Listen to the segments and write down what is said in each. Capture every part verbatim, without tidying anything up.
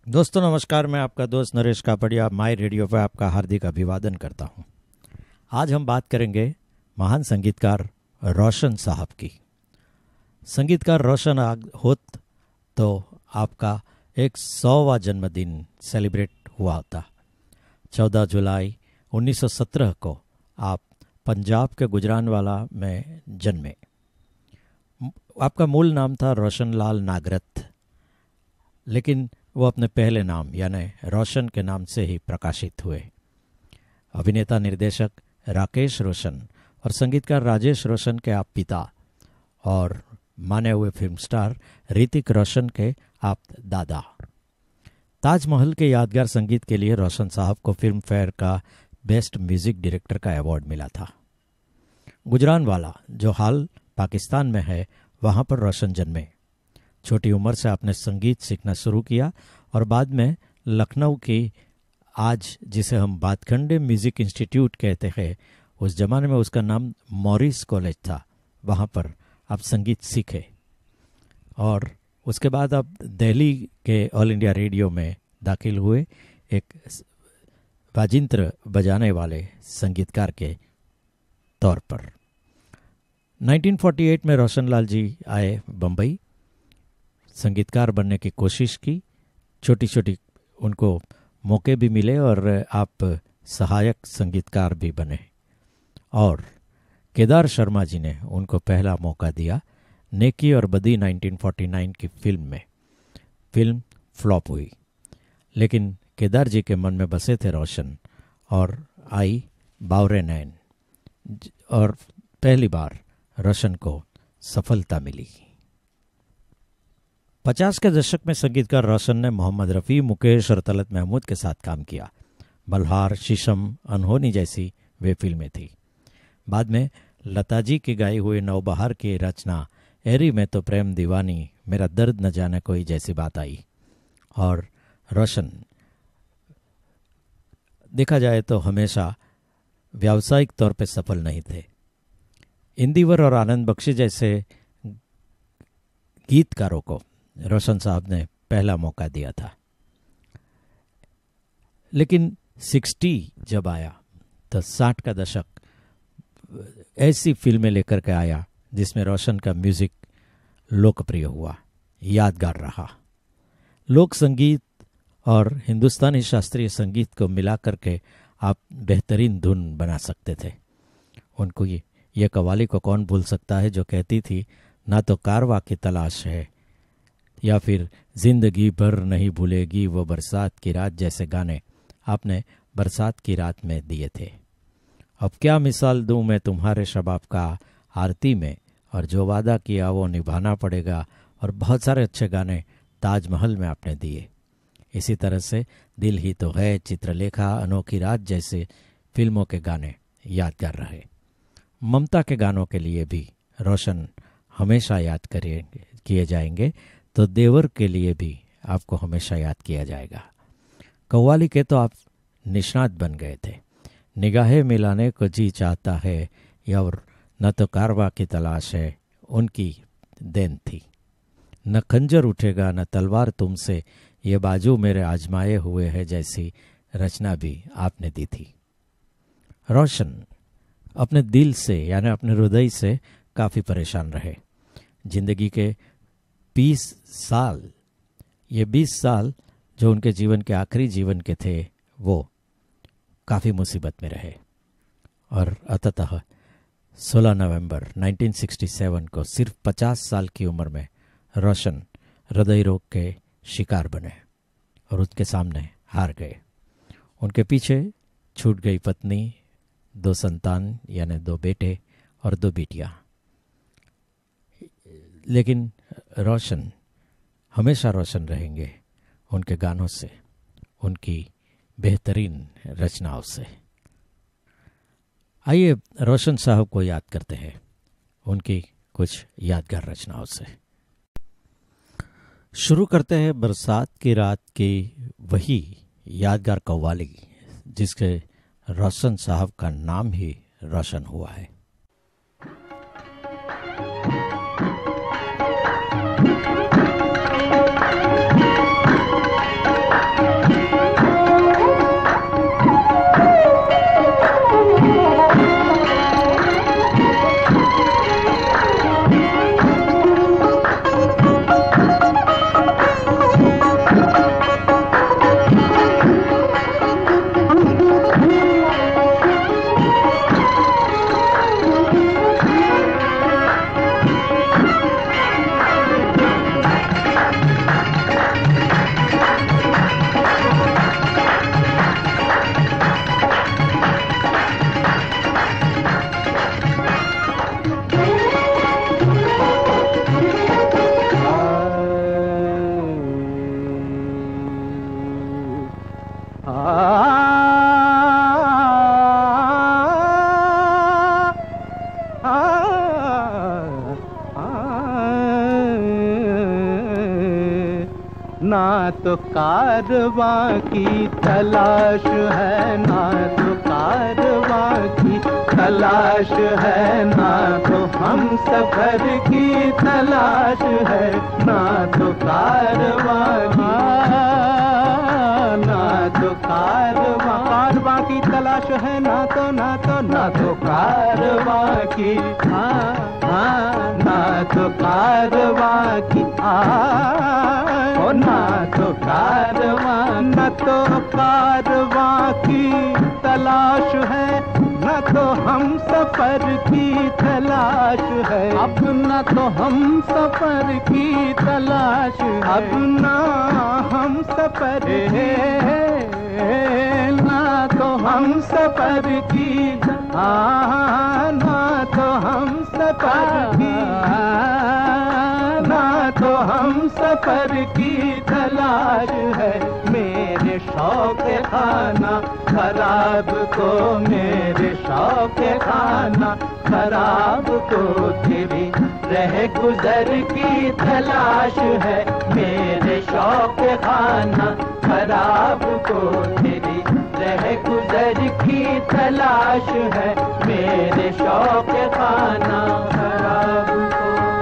दोस्तों नमस्कार, मैं आपका दोस्त नरेश कापड़िया माई रेडियो पर आपका हार्दिक अभिवादन करता हूं। आज हम बात करेंगे महान संगीतकार रोशन साहब की। संगीतकार रोशन होत तो आपका एक सौवा जन्मदिन सेलिब्रेट हुआ होता। चौदह जुलाई उन्नीस सौ सत्रह को आप पंजाब के गुजरानवाला में जन्मे। आपका मूल नाम था रोशन लाल नागरथ, लेकिन वो अपने पहले नाम यानी रोशन के नाम से ही प्रकाशित हुए। अभिनेता निर्देशक राकेश रोशन और संगीतकार राजेश रोशन के आप पिता और माने हुए फिल्म स्टार ऋतिक रोशन के आप दादा। ताजमहल के यादगार संगीत के लिए रोशन साहब को फिल्म फेयर का बेस्ट म्यूजिक डायरेक्टर का अवार्ड मिला था। गुजरानवाला, जो हाल पाकिस्तान में है, वहाँ पर रोशन जन्मे। छोटी उम्र से आपने संगीत सीखना शुरू किया और बाद में लखनऊ की, आज जिसे हम बातखंडे म्यूजिक इंस्टीट्यूट कहते हैं, उस जमाने में उसका नाम मॉरिस कॉलेज था, वहाँ पर आप संगीत सीखे। और उसके बाद आप दिल्ली के ऑल इंडिया रेडियो में दाखिल हुए, एक वाजिंत्र बजाने वाले संगीतकार के तौर पर। उन्नीस सौ अड़तालीस में रोशनलाल जी आए बम्बई, संगीतकार बनने की कोशिश की। छोटी छोटी उनको मौके भी मिले और आप सहायक संगीतकार भी बने। और केदार शर्मा जी ने उनको पहला मौका दिया नेकी और बदी उन्नीस सौ उनचास की फिल्म में। फिल्म फ्लॉप हुई, लेकिन केदार जी के मन में बसे थे रोशन, और आई बावरे नैन, और पहली बार रोशन को सफलता मिली। पचास के दशक में संगीतकार रोशन ने मोहम्मद रफ़ी, मुकेश और तलत महमूद के साथ काम किया। बल्हार, शीशम, अनहोनी जैसी वे फिल्में थी। बाद में लता जी की गाई हुई नवबहार की रचना एरी में तो प्रेम दीवानी, मेरा दर्द न जाने कोई जैसी बात आई। और रोशन देखा जाए तो हमेशा व्यावसायिक तौर पे सफल नहीं थे। इंदिवर और आनंद बख्शी जैसे गीतकारों को रोशन साहब ने पहला मौका दिया था, लेकिन साठ जब आया तो साठ का दशक ऐसी फिल्में लेकर के आया जिसमें रोशन का म्यूजिक लोकप्रिय हुआ, यादगार रहा। लोक संगीत और हिंदुस्तानी शास्त्रीय संगीत को मिला करके आप बेहतरीन धुन बना सकते थे। उनको ये, ये कव्वाली को कौन भूल सकता है जो कहती थी, ना तो कारवा की तलाश है, या फिर जिंदगी भर नहीं भूलेगी वो बरसात की रात जैसे गाने आपने बरसात की रात में दिए थे। अब क्या मिसाल दूं मैं तुम्हारे शबाब का आरती में, और जो वादा किया वो निभाना पड़ेगा, और बहुत सारे अच्छे गाने ताजमहल में आपने दिए। इसी तरह से दिल ही तो है, चित्रलेखा, अनोखी रात जैसे फिल्मों के गाने यादगार रहे। ममता के गानों के लिए भी रोशन हमेशा याद करेंगे किए जाएंगे, तो देवर के लिए भी आपको हमेशा याद किया जाएगा। कव्वाली के तो आप निष्णात बन गए थे। निगाहें मिलाने को जी चाहता है, या और न तो कारवा की तलाश है, उनकी देन थी। न खंजर उठेगा न तलवार तुमसे, ये बाजू मेरे आजमाए हुए है जैसी रचना भी आपने दी थी। रोशन अपने दिल से यानी अपने हृदय से काफ़ी परेशान रहे। जिंदगी के बीस साल, ये बीस साल जो उनके जीवन के आखिरी जीवन के थे, वो काफ़ी मुसीबत में रहे। और अंततः सोलह नवंबर उन्नीस सौ सरसठ को सिर्फ पचास साल की उम्र में रोशन हृदय रोग के शिकार बने और उसके सामने हार गए। उनके पीछे छूट गई पत्नी, दो संतान यानी दो बेटे और दो बेटियां। लेकिन रोशन हमेशा रोशन रहेंगे उनके गानों से, उनकी बेहतरीन रचनाओं से। आइए रोशन साहब को याद करते हैं उनकी कुछ यादगार रचनाओं से। शुरू करते हैं बरसात की रात की वही यादगार कव्वाली जिसके रोशन साहब का नाम ही रोशन हुआ है। तो कारवां की तलाश है, ना तो कारवां की तलाश है, ना तो हम सफर की तलाश है, ना तो कारवां की, ना तो कारवां कारवां की तलाश है, ना तो ना तो ना तो कारवां की, हाँ हाँ ना तो कारवां की, आ ना तो कारवां, ना तो कारवां की तलाश है, न तो हम सफर की तलाश है, अब न तो हम सफर की तलाश है, अब ना हम सफर है, ना तो हम सफर की, हाँ ना तो हम सफर की, ना तो हम सफर की तलाश है। मेरे शौक खाना खराब को, मेरे शौक खाना खराब को तेरी रह गुजर की तलाश है, मेरे शौक खाना खराब को तेरी रह गुजर की तलाश है, मेरे शौक खाना खराब को।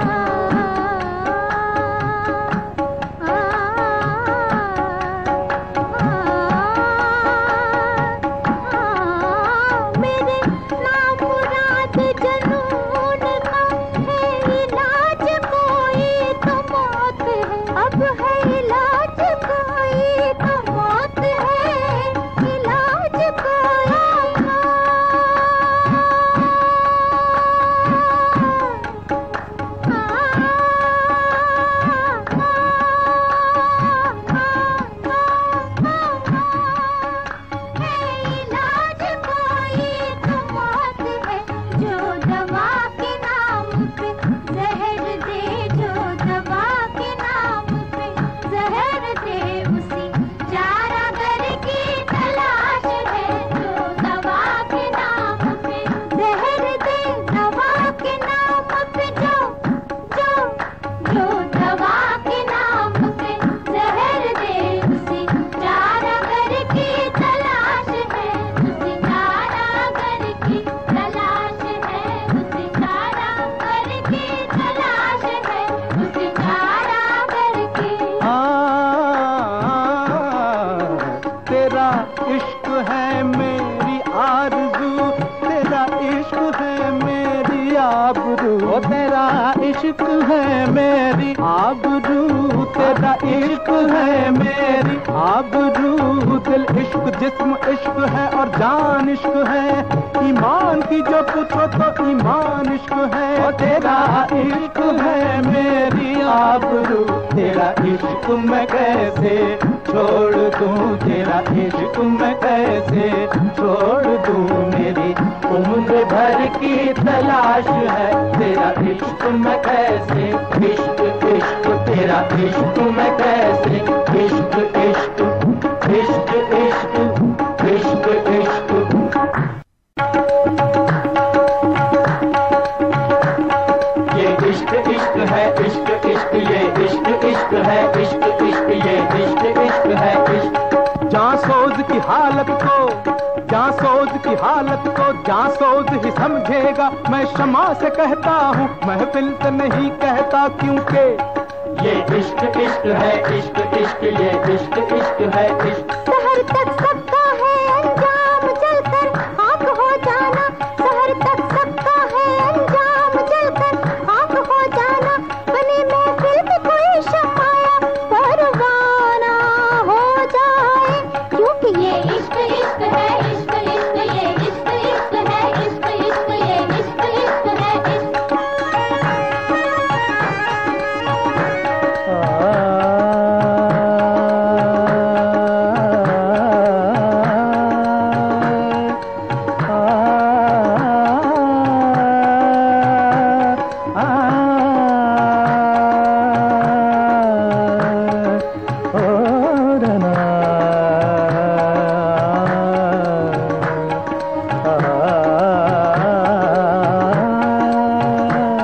इश्क है मेरी आबरू, तेरा इश्क है मेरी आबरू, दिल इश्क जिस्म इश्क है और जान इश्क है, ईमान की जो पूछो तो ईमान इश्क है, और तेरा इश्क है मेरी आबरू, तेरा इश्क मैं कैसे छोड़ दूं, तेरा इश्क मैं कैसे छोड़ दूं, मेरी उम्र भर की तलाश है, तेरा इश्क मैं कैसे, इश्क इश्क तेरा इश्क मैं कैसे, इश्क इश्क इश्क इश्क इश्क इश्क ये इश्क इश्क है, इश्क इश्क ये इश्क इश्क है, इश्क इश्क ये इश्क इश्क है, इश्क जांसोज की हालत को, जांसोज की हालत को जांसोज ही समझेगा, मैं शमा से कहता हूँ महफिल से नहीं कहता, क्योंकि ये इश्क इश्क है, इश्क इश्क ये इश्क इश्क है, इश्क शहर तक सबका है अंजाम जलकर आग हो जाना, शहर तक सबका है अंजाम जलकर आग हो जाना, बने महफिल में कोई शमाया परवाना हो जाए, क्योंकि ये इश्क इश्क है, इश्क इश्क ये इश्क इश्क है, इश्क इश्क ये इश्क इश्क है, इश्क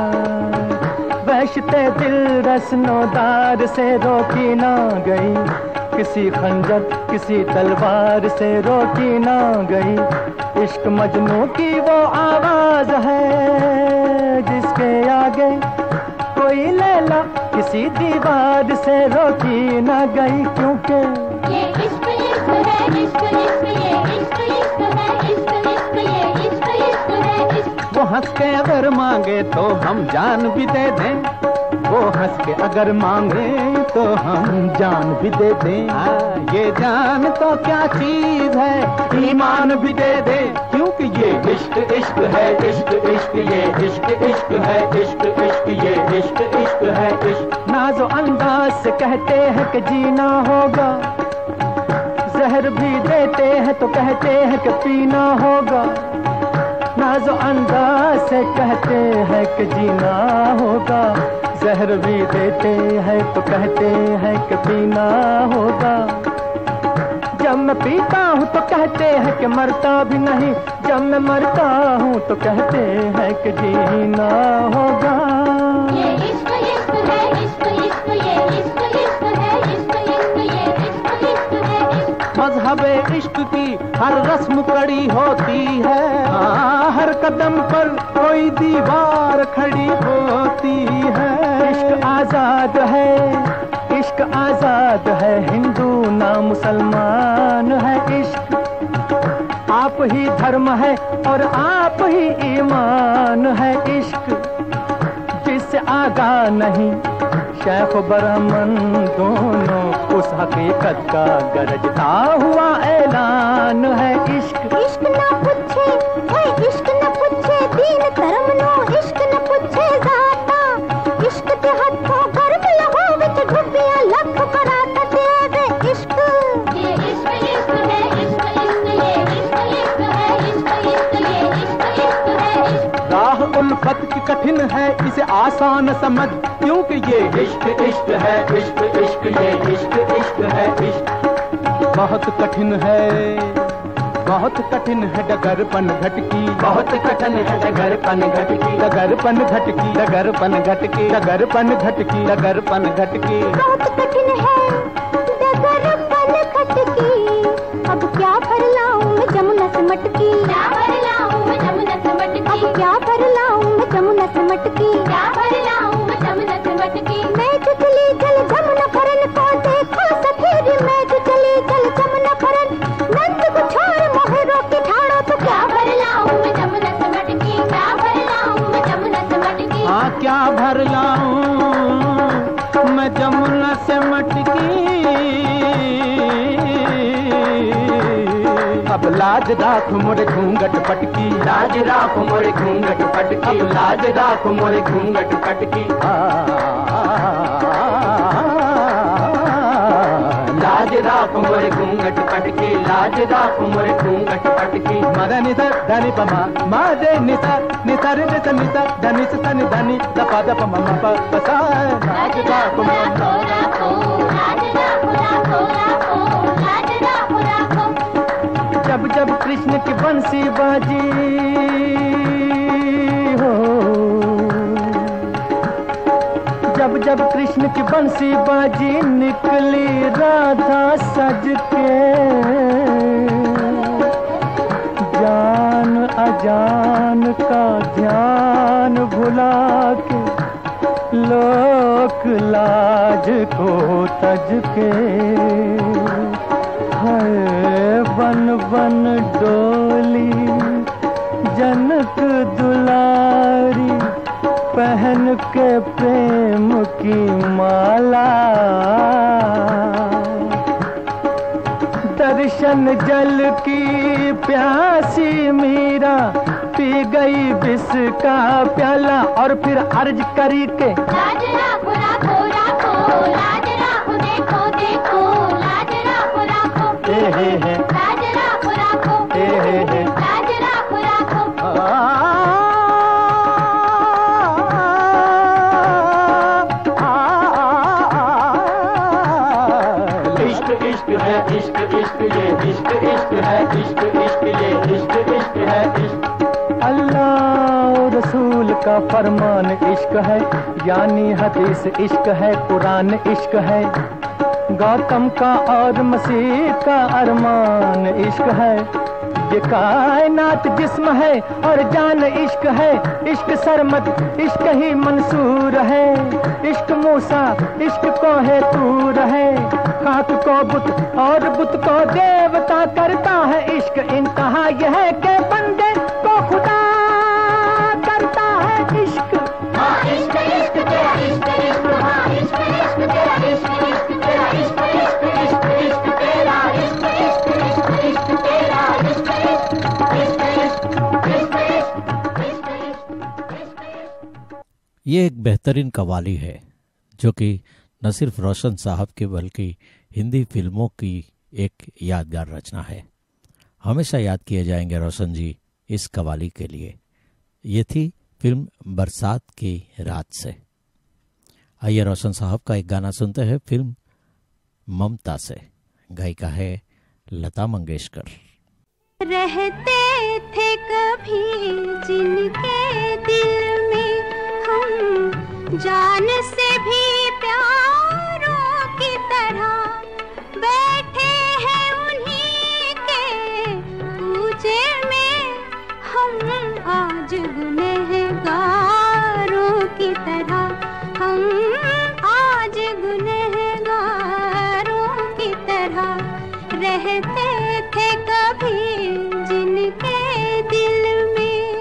दिल रस्नोदार से रोकी ना गई, किसी खंजर किसी तलवार से रोकी ना गई। इश्क मजनू की वो आवाज है जिसके आगे कोई लैला किसी दीवार से रोकी ना गई, क्योंकि ये इश्क इश्क है, इश्क इश्क ये इश्क इश्क है, इश्क इश्क ये इश्क इश्क है इश्क। वो हंस के अगर मांगे तो हम जान भी दे दें, वो हंस के अगर मांगे तो हम जान भी दे दें। हाँ, ये जान तो क्या चीज है, ईमान भी दे दे, क्योंकि ये इश्क इश्क है, इश्क इश्क ये इश्क इश्क है, इश्क इश्क ये इश्क इश्क है इश्क। नाज़ो अंदाज से कहते हैं कि जीना होगा, जहर भी देते हैं तो कहते हैं कि पीना होगा। नाज़ो अंदाज से कहते हैं कि जीना होगा, जहर भी देते हैं तो कहते हैं कि पीना होगा। जब मैं पीता हूँ तो कहते हैं कि मरता भी नहीं, जब मैं मरता हूँ तो कहते हैं कि जीना होगा। ये इश्क इश्क है, इश्क इश्क ये इश्क इश्क है, इश्क इश्क ये इश्क इश्क है इश्क। मज़हबे इश्क की हर रस्म कड़ी होती है, हाँ, हर कदम पर कोई दीवार खड़ी होती है। इश्क आजाद है, इश्क आजाद है, हिंदू ना मुसलमान है। इश्क आप ही धर्म है और आप ही ईमान है। इश्क जिससे आगा नहीं शेख ब्राह्मण दोनों, उस हकीकत का गरजता हुआ ऐलान है। इश्क इश्क ना पूछे है, इश्क न पूछे दीन धर्म नो, इश्क न पूछे जाता, इश्क ते हथों गर्म लहो विच डुबिया लख कराता तेरे इश्क। ये इश्क इश्क है, इश्क इश्क ये इश्क इश्क है, इश्क इश्क ये इश्क इश्क है इश्क। राह उल्फत की कठिन है, इसे आसान समझ, क्योंकि ये इश्क इश्क है, इश्क इश्क ये इश्क इश्क है इश्क। बहुत कठिन है, बहुत कठिन है डगरपन घटकी, बहुत कठिन है डगरपन घटकी, डगरपन घटकी, डगरपन घटकी, डगरपन घटकी, डगरपन घटकी। बहुत कठिन है डगरपन घटकी, अब क्या भर लाऊं मैं जमुना से मटकी, क्या भर लाऊं मैं जमुना से मटकी, अब क्या भर लाऊं मैं जमुना से मटकी, क्या भर लाऊं मैं जमुना से मटकी। मैं जो चली जल जमुना फरन को देखो सफेद, मैं जो चली जल जमुना फरन, नंद को छोड़ मोहे रोके ठाड़ो, तो क्या भर लाऊं मैं जमुना से मटकी, क्या भर लाऊं मैं जमुना से मटकी। हाँ, क्या भर लाऊं मैं जमुना से मटकी। अब लाज राख मोरे घूंघट पटकी, लाज राख मोरे घूंघट पटकी, लाज राख मोरे घूंघट पटकी। लाज राख मोरे घूंघट पटकी, लाज राख मोरे घूंघट पटकी। मद निसर धनि पमा मा दे निसर निसर निस निसर धनि सनि धनि दपा दप मम प पसा। लाज राख मोरे राखो, लाज राखो, राखो, राखो, लाज राखो, राखो। जब जब कृष्ण की बंसी बाजी हो, जब जब कृष्ण की बंसी बाजी, निकली राधा सज के, जान अजान का ध्यान भुला के, लोक लाज को तज के, है बन बन डोली जनक दुलारी, पहन के प्रेम की माला। दर्शन जल की प्यासी मीरा, पी गई विष का प्याला, और फिर अर्ज करी के लाज राखो, राखो, राखो, लाज राखो, देखो, देखो, लाज राखो, राखो, हे हे हे, लाज राखो, राखो, हे हे हे, लाज राखो, राखो। इश्क इश्क है, इश्क इश्क ये इश्क इश्क है, इश्क इश्क ये इश्क इश्क है इश्क। अल्लाह रसूल का फरमान इश्क है, यानी हदीस इश्क है, कुरान इश्क है। गौतम का और मसीह का अरमान इश्क है। ये कायनात जिस्म है और जान इश्क है। इश्क सरमद इश्क ही मंसूर है। इश्क मूसा इश्क को है तूर है। खाक को बुत और बुत को देवता करता है इश्क। इंतहा यह है कि बंदे को खुदा करता है इश्क। हाँ इश्क इश्क तेरा इश्क इश्क हाँ इश्क इश्क तेरा इश्क इश्क तेरा इश्क इश्क इश्क इश्क तेरा इश्क इश्क इश्क इश्क तेरा इश्क ये एक बेहतरीन कव्वाली है जो कि न सिर्फ रोशन साहब की बल्कि हिंदी फिल्मों की एक यादगार रचना है। हमेशा याद किए जाएंगे रोशन जी इस कव्वाली के लिए। ये थी फिल्म बरसात की रात से। आइए रोशन साहब का एक गाना सुनते हैं फिल्म ममता से। गायिका है लता मंगेशकर। रहते थे कभी जिनके दिल में हम जान से भी प्यारों की तरह बैठे हैं उन्हीं के पूजे में हम आज गुनहगारों की तरह हम आज गुनहगारों की तरह रहते थे कभी जिनके दिल में।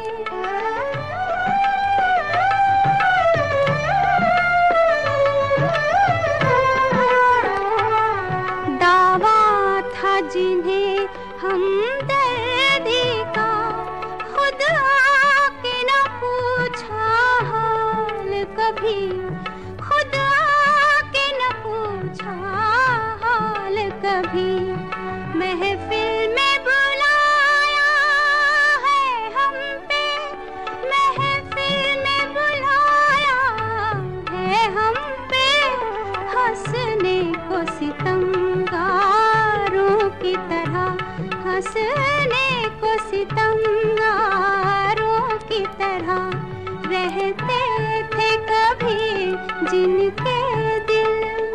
दावा था जिन्हें हमदर्दी का खुद आके न पूछा हाल कभी। खुद आके न पूछा हाल कभी। महफिल में बुलाया है हम पे। महफिल में बुलाया है हम पे। हंसने को सितमगारों की तरह हंसने को सितमगारों की तरह रहते थे कभी जिनके दिल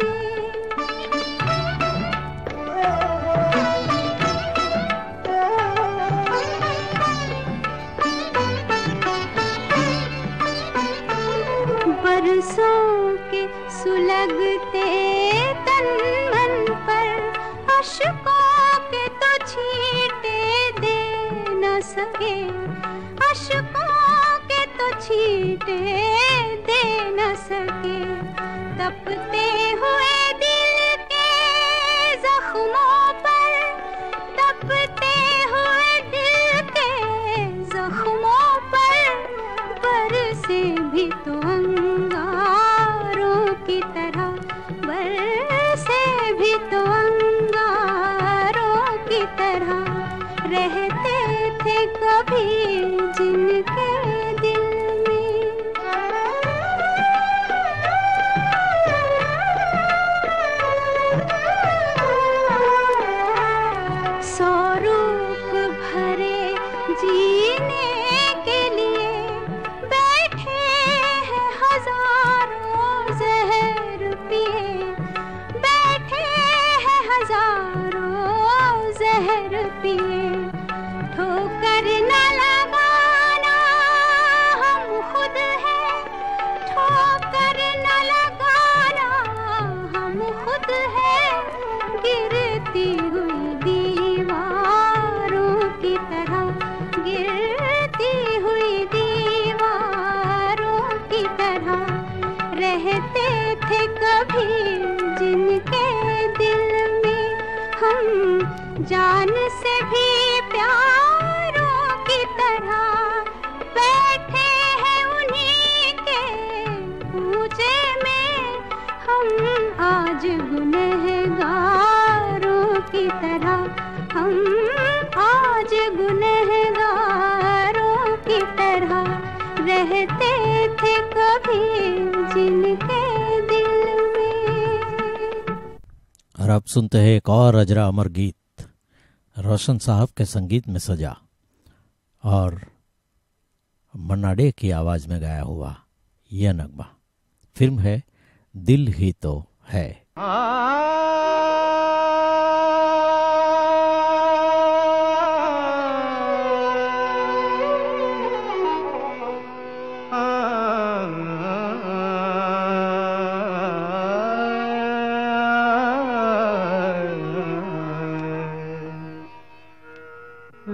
बरसों के सुलगते तन मन पर अश्कों के तो छींटे दे न सके। अश्कों के तो छींटे दे न सके। तपते हुए दिल के जख्मों पर तपते हुए दिल के जख्मों पर बरसे भी तो की तरह बरसे भी तो अंगारों की तरह रहते थे कभी जिनके दिल में। सौ रूप भरे जीने के लिए बैठे हैं हजारों जहर पिए। बैठे हैं हजारों जहर पिए। ठोकर न लगाना हम खुद हैं। ठोकर न लगाना हम खुद हैं। गिरती हुई दीवारों की तरह गिरती हुई दीवारों की तरह रहते थे कभी जिनके दिल में हम जान से भी प्यारों की तरह बैठे हैं उन्हीं के पूजे में। हम आज गुनहगारों की तरह हम आज गुनहगारों की तरह रहते थे कभी जिनके दिल में। और अब सुनते हैं एक और अजरा अमर गीत रोशन साहब के संगीत में सजा और मन्ना डे की आवाज में गाया हुआ यह नगमा। फिल्म है दिल ही तो है। आ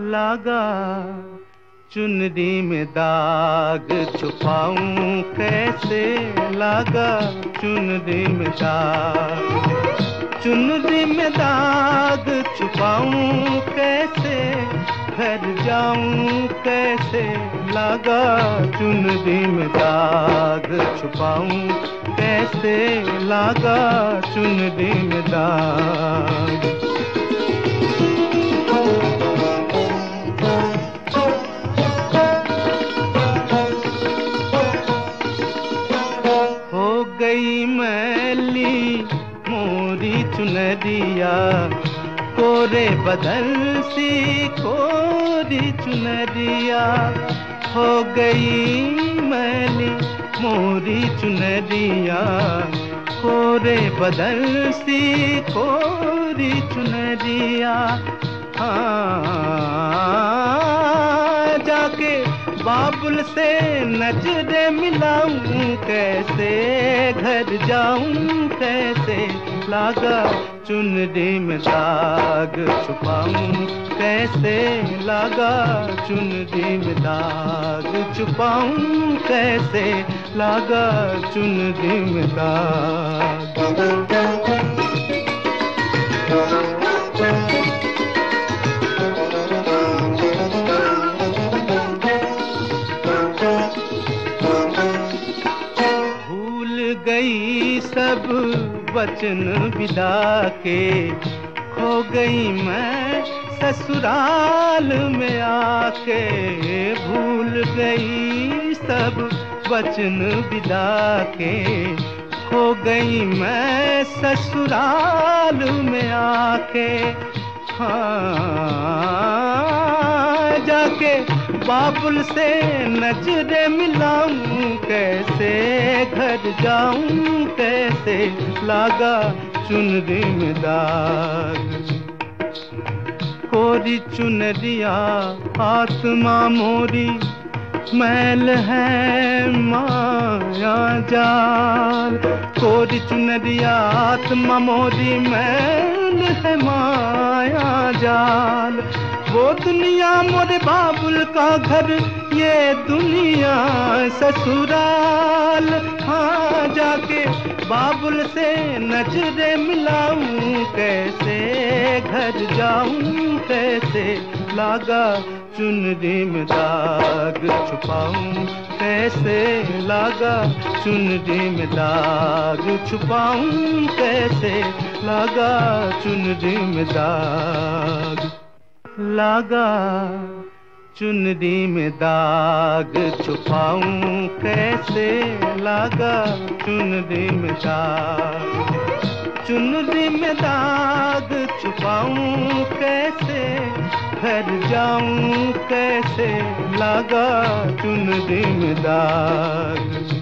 लागा चुनरी में दाग छुपाऊं कैसे, लागा चुनरी में दाग, चुनरी में दाग छुपाऊं कैसे, घर जाऊं कैसे, लागा चुनरी में दाग छुपाऊं कैसे, लागा चुनरी में दाग। हो गई मैली मोरी चुनरिया, कोरे बदल सी कोरी चुनरिया, हो गई मैली मोरी चुनरिया, कोरे बदल सी कोरी चुनरिया। हाँ जाके बाबुल से नजरे मिलाऊं कैसे, घर जाऊं कैसे, लागा चुनरी में दाग छुपाऊं कैसे, लागा चुनरी में दाग छुपाऊं कैसे, लागा चुनरी में दाग। गई सब वचन विदा के, खो गई मैं ससुराल में आके, भूल गई सब वचन विदा के, खो गई मैं ससुराल में आके। हाँ जाके बाबुल से नजरे मिलाऊं कैसे, घर जाऊं कैसे, लागा चुनरी में दाग। कोरी चुनरिया आत्मा मोरी, मैल है माया जाल, कोरी चुनरिया आत्मा मोरी, मैल है माया जाल। वो दुनिया मोरे बाबुल का घर, ये दुनिया ससुराल। हाँ जाके बाबुल से नजरे मिलाऊं कैसे, घर जाऊं कैसे, लागा चुनरी में दाग छुपाऊं कैसे, लागा चुनरी में दाग छुपाऊं कैसे, लागा चुनरी में दाग, लागा चुनरी में दाग छुपाऊं कैसे, लागा चुनरी में दाग, चुनरी में दाग छुपाऊं कैसे, घर जाऊं कैसे, लागा चुनरी में दाग।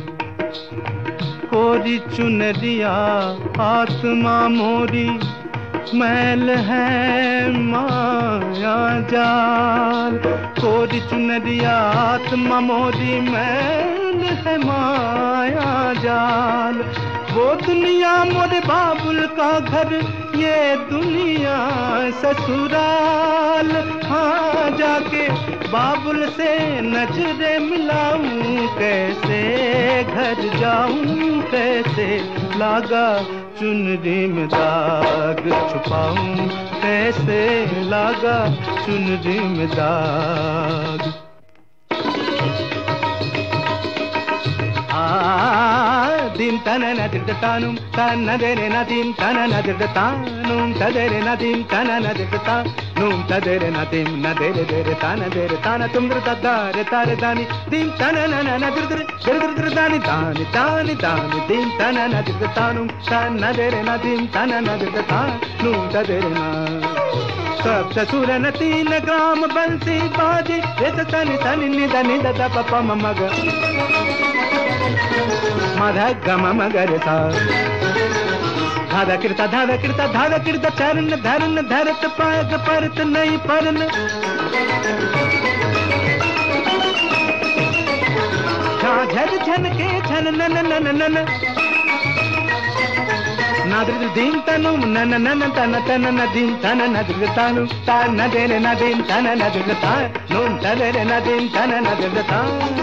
कोरी चुनरिया आत्मा मोरी, मैल है माया जाल। कोरी चुनरिया आत्मा मोरी, मैल है माया जाल। वो दुनिया मोरे बाबुल का घर, ये दुनिया ससुराल। हाँ जाके बाबुल से नजरे मिलाऊं कैसे, घर जाऊं कैसे, लागा चुनरी में दाग छुपाऊं कैसे, लागा चुनरी में दाग। dim tanana dirdatanum tanadere nadim tanana dirdatanum tadere nadim tanana dirdatanum tadere nadim nadere dere tanadere tana tumdr tadare tare dani dim tanana nadir dir dir dani dani dani dani dim tanana dirdatanum tanadere nadim tanana dirdatanum tadere na सब ससुर न तीन ग्राम बंसी बाजी रेत तनि तनि निद निद the पप मग मध गम मगर सा धादा कृता धादा कृता धादा कृता चरण धरन धरत पाग परत नहीं परन झन झन के झन नन नन नन नादिर दीन तनु नन नन तन तन नदीन तन नदिर तानु ता नदेर नदीन तन नदिर ता नून तदेर नदीन तन नदिर ता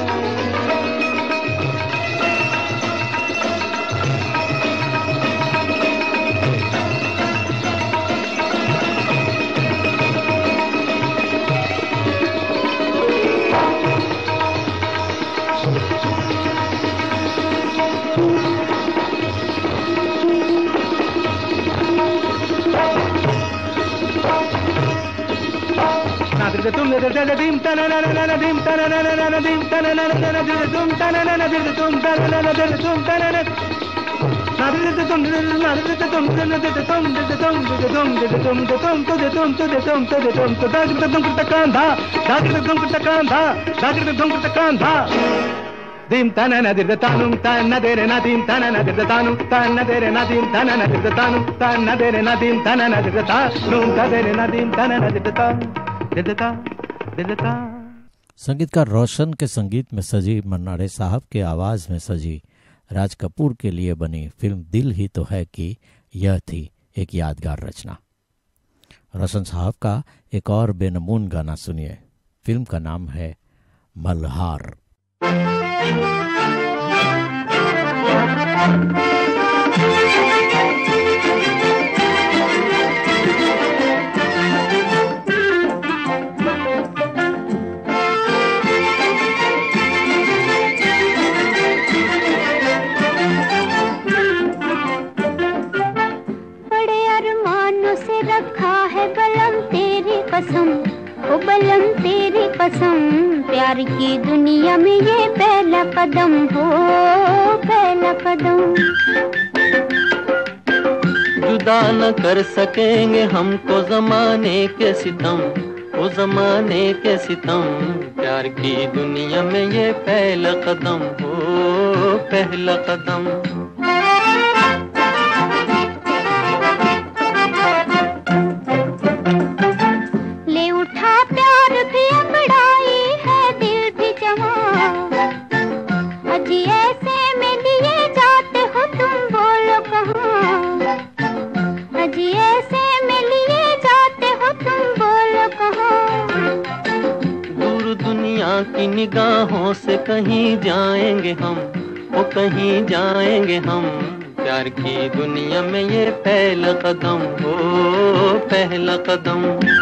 तुम दे दे दीम तना ना ना ना दीम तना ना ना ना दीम तना ना ना ना दे तुम तना ना ना दे तुम तना ना ना दे तुम तना ना ना दे तुम ना दे तुम ना दे तुम दे तुम दे तुम दे तुम दे तुम तो दे तुम तो दे तुम तो दे तुम तो दाग दे तुम कुत्ता कांधा दाग दे तुम कुत्ता कांधा दाग दे तुम कुत्ता कांधा दीम तना ना दे तानु तना दे रे ना दीम तना ना दे तानु तना दे रे ना दीम तना ना दे तानु तना दे रे ना दीम तना ना दे ता नून ता दे रे ना दीम तना ना दे ता देता देता। संगीतकार रोशन के संगीत में सजी, मन्नाडे साहब के आवाज में सजी, राज कपूर के लिए बनी फिल्म दिल ही तो है कि यह थी एक यादगार रचना। रोशन साहब का एक और बेनमून गाना सुनिए। फिल्म का नाम है मल्हार। कसम ओ बलम तेरी कसम, प्यार की दुनिया में ये पहला कदम हो, पहला कदम। जुदा न कर सकेंगे हमको जमाने के सितम, ओ जमाने के सितम, प्यार की दुनिया में ये पहला कदम हो, पहला कदम। की निगाहों से कहीं जाएंगे हम, वो कहीं जाएंगे हम, प्यार की दुनिया में ये पहला कदम हो, पहला कदम।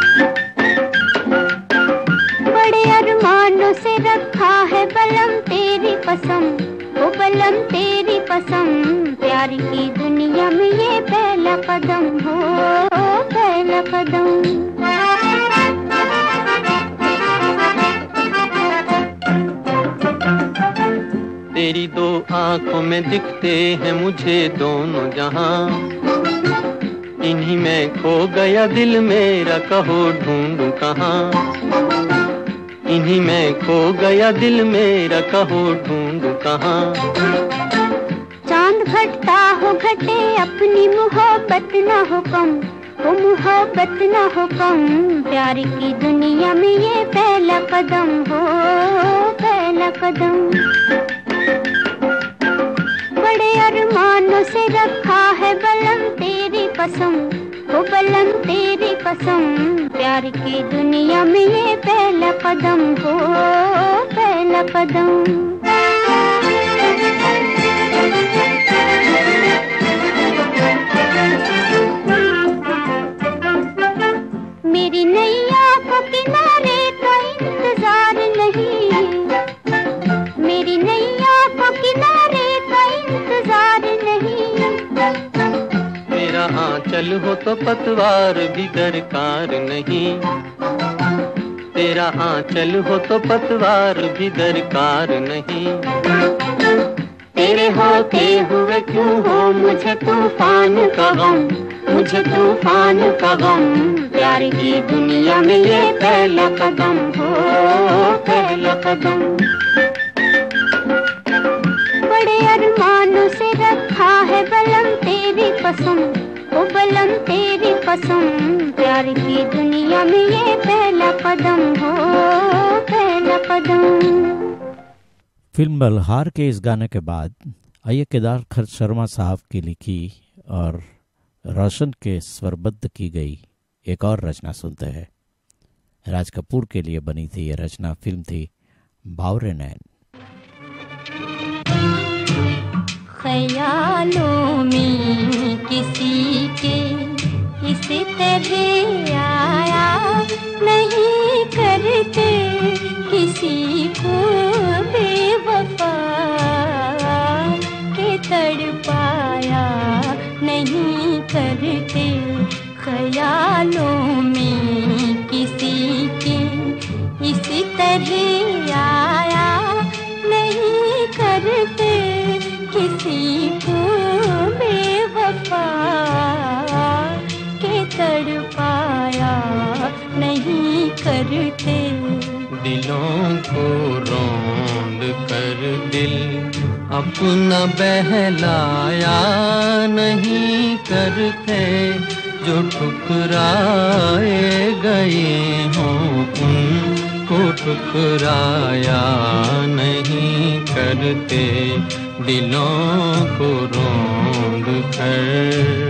बड़े अरमानों से रखा है बलम तेरी कसम, वो बलम तेरी कसम, प्यार की दुनिया में ये पहला कदम हो, पहला कदम। तेरी दो आंखों में दिखते हैं मुझे दोनों जहां, इन्हीं में खो गया दिल मेरा, कहो ढूंढूं कहां, इन्हीं में खो गया दिल मेरा, कहो ढूंढूं कहां। चांद घटता हो घटे अपनी मोहब्बत न हो कम, वो मोहब्बत न हो कम, प्यार की दुनिया में ये पहला कदम हो, पहला कदम। बड़े अरमानों से रखा है बलम तेरी कसम, वो बलम तेरी कसम, प्यार की दुनिया में ये पहला कदम हो, पहला कदम। मेरी नैया को किनारे का इंतजार नहीं, मेरी नैया को किनारे का इंतजार नहीं। मेरा आंचल हो तो पतवार भी दरकार नहीं, तेरा आंचल हो तो पतवार भी दरकार नहीं। तेरे होते हुए क्यों हो मुझे तूफान का गम, मुझे तूफान का गम, प्यार की दुनिया में ये पहला कदम हो, पहला कदम। बड़े अरमानों से रखा है बलम तेरी कसम, ओ बलम तेरी कसम, प्यार की दुनिया में ये पहला कदम हो, पहला कदम। फिल्म मल्हार के इस गाने के बाद आइए केदार खर शर्मा साहब की लिखी और रोशन के स्वरबद्ध की गई एक और रचना सुनते हैं। राज कपूर के लिए बनी थी ये रचना, फिल्म थी बावरे नैन। ख्यालों में किसी के इस तरह आया नहीं करते किसी को बेवफा के तड़पाया नहीं करते। ख्यालों में किसी के इस तरह आया नहीं करते किसी को बेवफा के तड़पाया नहीं करते। दिलों को रोंद कर दिल अपना बहलाया नहीं करते, जो ठुकराए गए हों उनको ठुकराया नहीं करते। दिलों को रोंद कर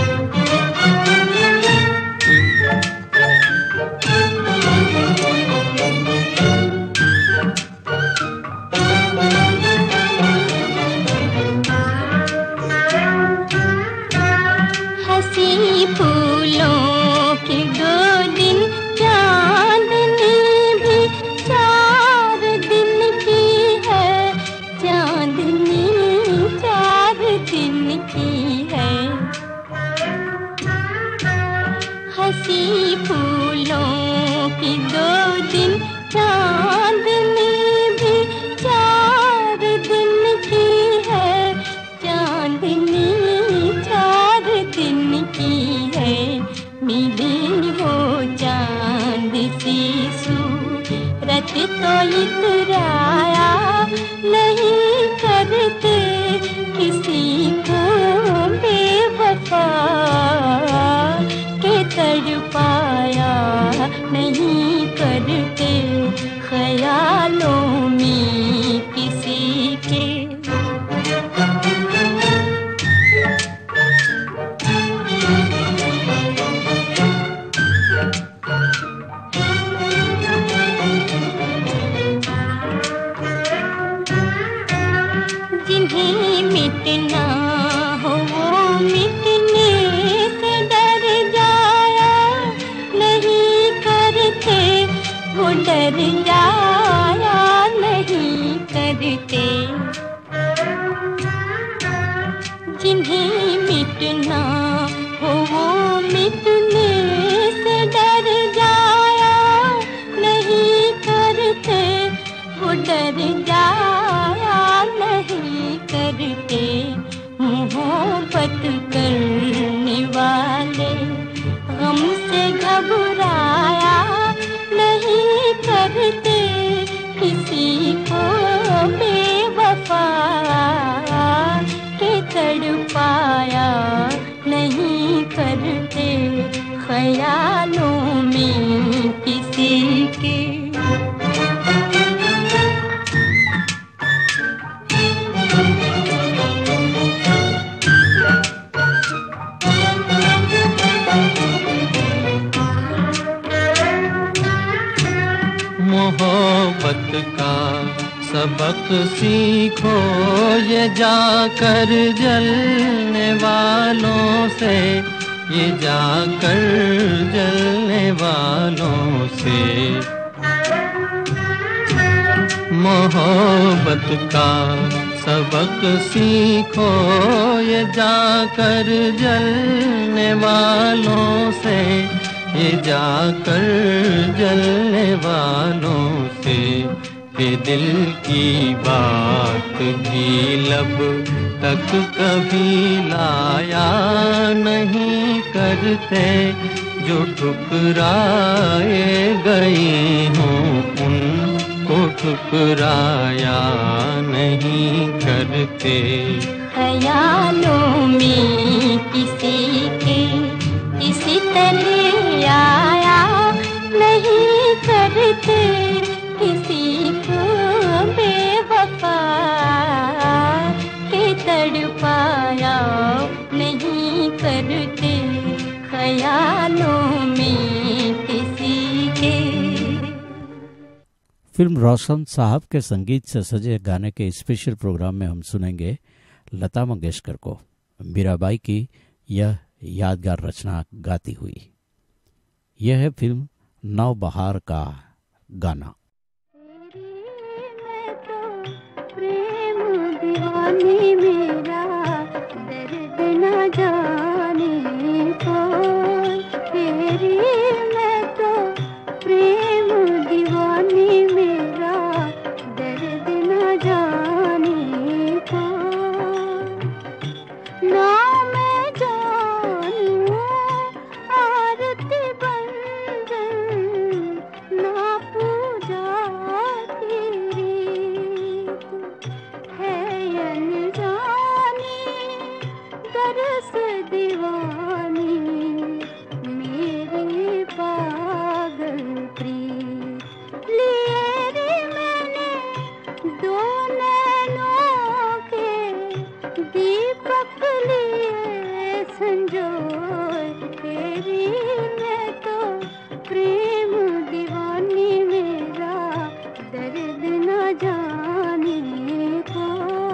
तो इतराया नहीं करते किसी को बेवफा के तड़पाया नहीं करते। ख्यालों में किसी के मिटना हो वो मिटने से डर जाया नहीं करते, वो डर जाया नहीं करते। जिन्हें मिटना हो वो मिटने से डर जाया नहीं करते, वो डर जाया नहीं करते। मोहब्बत करने वाले गम से घबराया नहीं करते किसी को बेवफा के तड़पाया नहीं करते। ख्यालों में किसी के मोहब्बत का सबक सीखो ये जाकर जलने वालों से, ये जाकर जलने वालों से। मोहब्बत का सबक सीखो ये जाकर जलने वालों से, ये जाकर जलने वालों से। ये दिल की बात भी लब तक कभी लाया नहीं करते, जो ठुकराए गए हों उनको ठुकराया नहीं करते। ख्यालों में किसी के इसी तरह आया नहीं करते किसी को बेवफा के तड़पाया नहीं फिल्म रोशन साहब के संगीत से सजे गाने के स्पेशल प्रोग्राम में हम सुनेंगे लता मंगेशकर को मीराबाई की यह यादगार रचना गाती हुई। यह है फिल्म नव बहार का गाना। प्रेम दीवानी मेरा दर्द न जाने को, तेरी मैं तो प्रेम दीवानी मेरा दर्द न जाने को। ना मैं जानूं आरती बंधन, ना पूजा तेरी है अनजानी, दरस दीवानी मेरी पागल प्रीत। लिए रे मैंने दो नैनों के दीपक लिए संजोए, तेरी मैं तो प्रेम दीवानी मेरा दर्द न जाने को।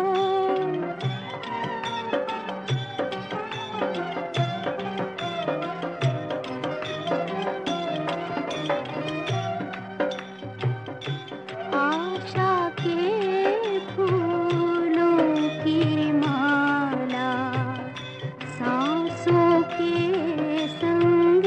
आशा के फूलों की माला, सांसों के संगीत,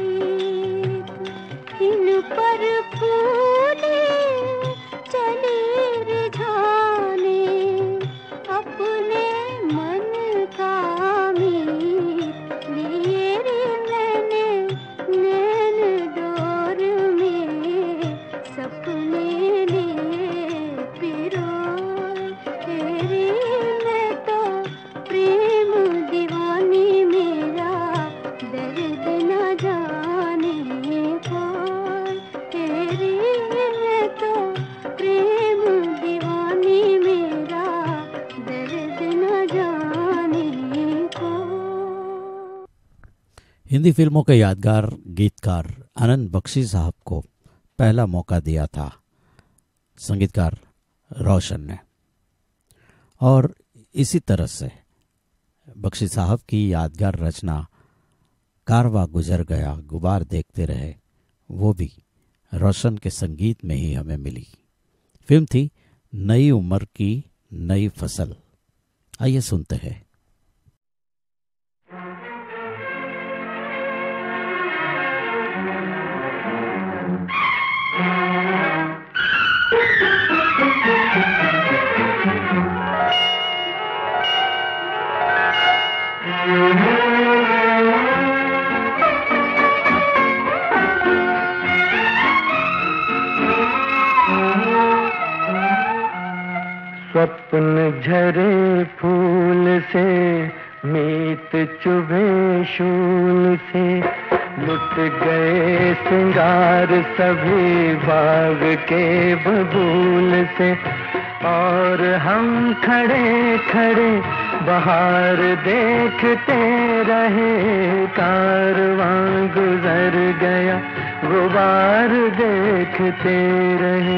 इन पर फूले चली रिझाने अपने मन का मीत। लिए रे मैंने नैन डोर में सपने लिए पिरोए, तेरी मैं तो प्रेम दीवानी मेरा दर्द न जाने को। तेरी मैं तो प्रेम दीवानी मेरा दर्द न जाने को। हिंदी फिल्मों के यादगार गीतकार आनंद बख्शी साहब को पहला मौका दिया था संगीतकार रोशन ने, और इसी तरह से बख्शी साहब की यादगार रचना कारवा गुजर गया गुबार देखते रहे, वो भी रोशन के संगीत में ही हमें मिली। फिल्म थी नई उम्र की नई फसल। आइए सुनते हैं। स्वप्न झरे फूल से, मीत चुभे शूल से, लुट गए सिंगार सभी बाग के बबूल से। और हम खड़े खड़े बहार देखते रहे, कारवां गुजर गया गुबार देखते रहे।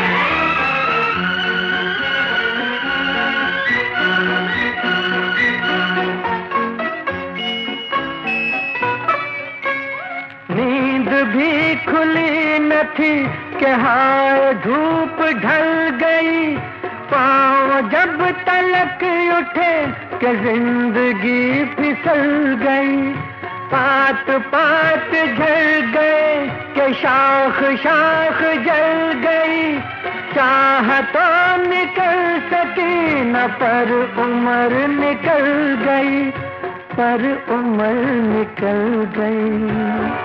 नींद भी खुली न थी कि हाय धूप ढल गई, पाँव जब तलक उठे कि जिंदगी फिसल गई। पात पात झड़ गए कि शाख शाख जल गई, चाह तो निकल सकी न पर उम्र निकल गई, पर उम्र निकल गई।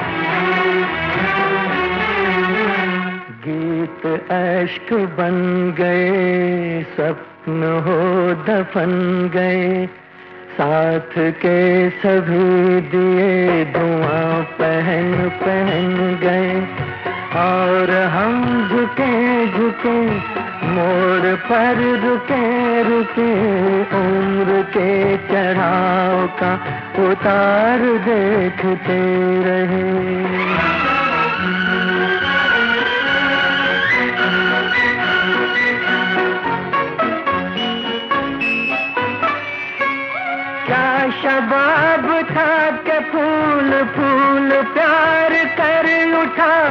गीत अश्क बन गए, स्वप्न हो दफन गए, साथ के सभी दिए धुआं पहन पहन गए। और हम झुके झुके मोड़ पर रुके रुके, उम्र के चढ़ाव का उतार देखते रहे।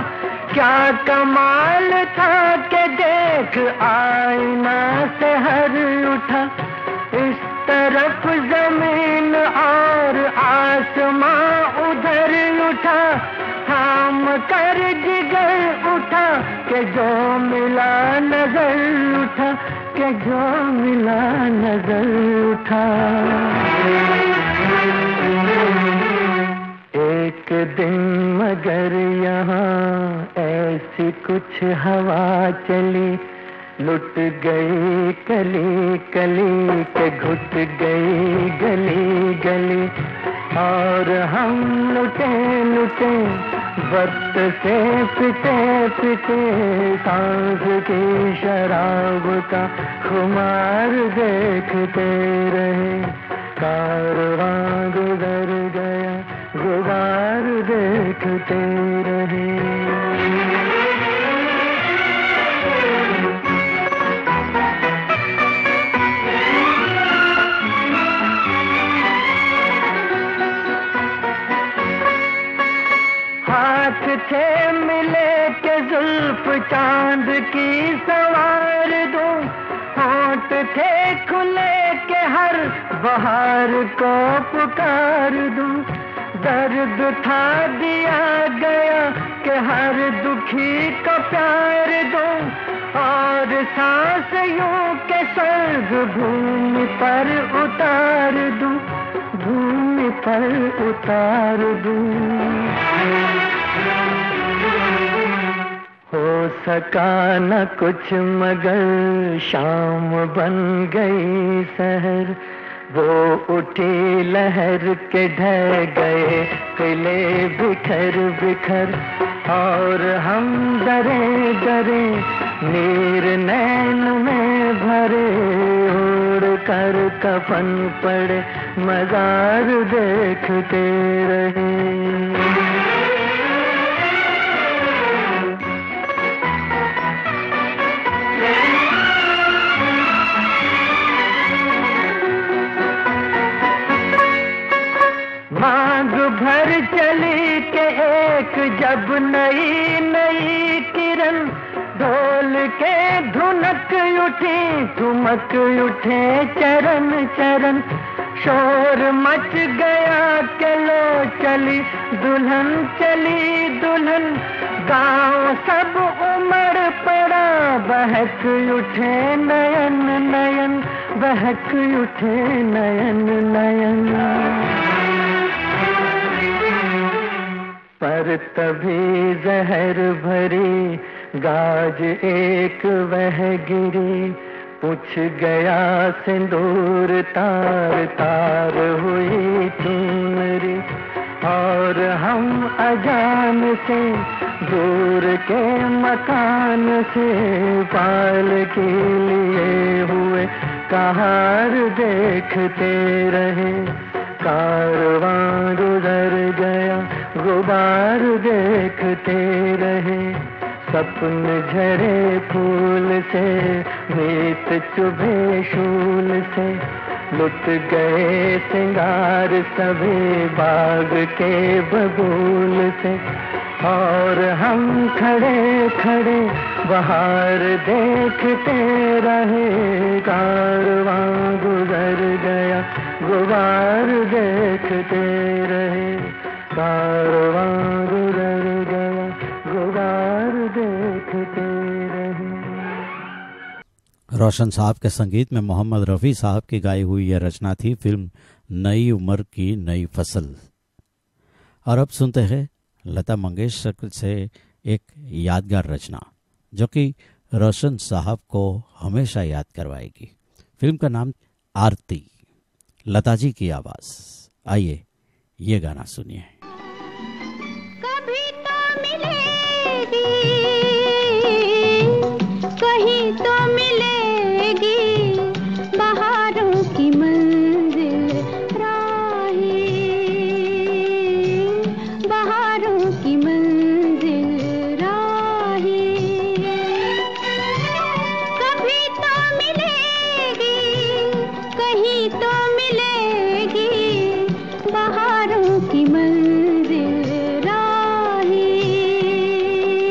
क्या कमाल था कि देख आईना से हर उठा, इस तरफ जमीन और आसमां उधर उठा, थाम कर जिगर उठा कि जो मिला नजर उठा, कि जो मिला नजर उठा। एक दिन मगर यहाँ ऐसी कुछ हवा चली, लुट गई कली कली के घुट गई गली गली, और हम लुटे लुटे वक्त से पिटे पिटे, सांस की शराब का खुमार देखते रहे, कारवां गुजर गया गुबार देखते रहे। हाथ थे मिले के जुल्फ चांद की सवार दूं, होंठ थे खुले के हर बहार को पुकार दूं, दर्द था दिया गया कि हर दुखी को प्यार दूं, और सांस यूं के स्वर्ग भूमि पर उतार दूं, भूमि पर उतार दूं। हो सका न कुछ मगर शाम बन गई शहर, वो उठी लहर के ढह गए किले बिखर बिखर, और हम डरे डरे नीर नैन में भरे, उड़ कर कफन पड़े मजार देखते रहे। मांग भर चली के एक जब नई नई किरण, ढोल के धुनक उठी ठुमक उठे चरण चरण, शोर मच गया के लो चली दुल्हन चली दुल्हन, गांव सब उमड़ पड़ा बहक उठे नयन नयन, बहक उठे नयन नयन। पर तभी जहर भरी गाज एक वह गिरी, पूछ गया सिंदूर तार तार हुई चुनरी, और हम अजान से दूर के मकान से पाल के लिए हुए कहार देखते रहे, कारवां गुजर गया गुबार देखते रहे, सपन झरे फूल से मीत चुभे शूल से, लुट गए सिंगार सभी बाग के बबूल से, और हम खड़े खड़े बहार देखते रहे, कारवां गुजर गया गुबार देखते रहे, कारवां गुजर गया गुबार देखते रहे। रोशन साहब के संगीत में मोहम्मद रफ़ी साहब की गाई हुई यह रचना थी फिल्म नई उम्र की नई फसल। और अब सुनते हैं लता मंगेशकर से एक यादगार रचना जो कि रोशन साहब को हमेशा याद करवाएगी। फिल्म का नाम आरती, लता जी की आवाज। आइए ये गाना सुनिए। कभी तो मिलेगी, कहीं तो मिलेगी बहारों की मंजिल राही, बहारों की मंजिल राही। कभी तो मिलेगी, कहीं तो मिलेगी बहारों की मंजिल राही।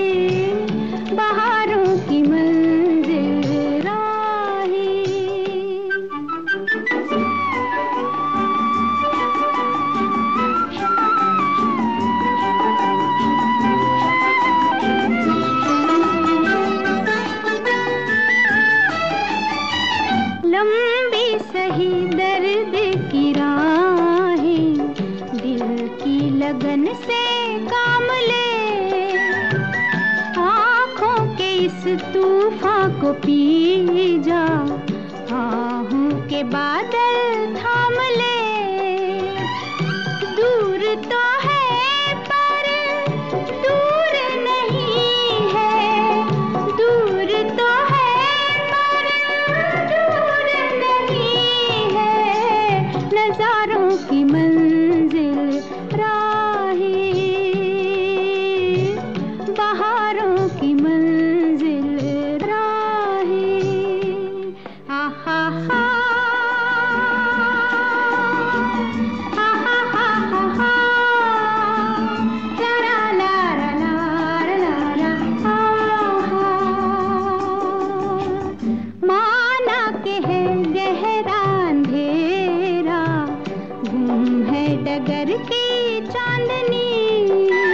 तूफान को पी जा, आहू के बादल थाम ले। दूर तो है पर दूर नहीं है, दूर तो है पर दूर नहीं है। नजारों की मंजिल राही, बहारों की मंजिल राही। आहा हा, डगर की चांदनी,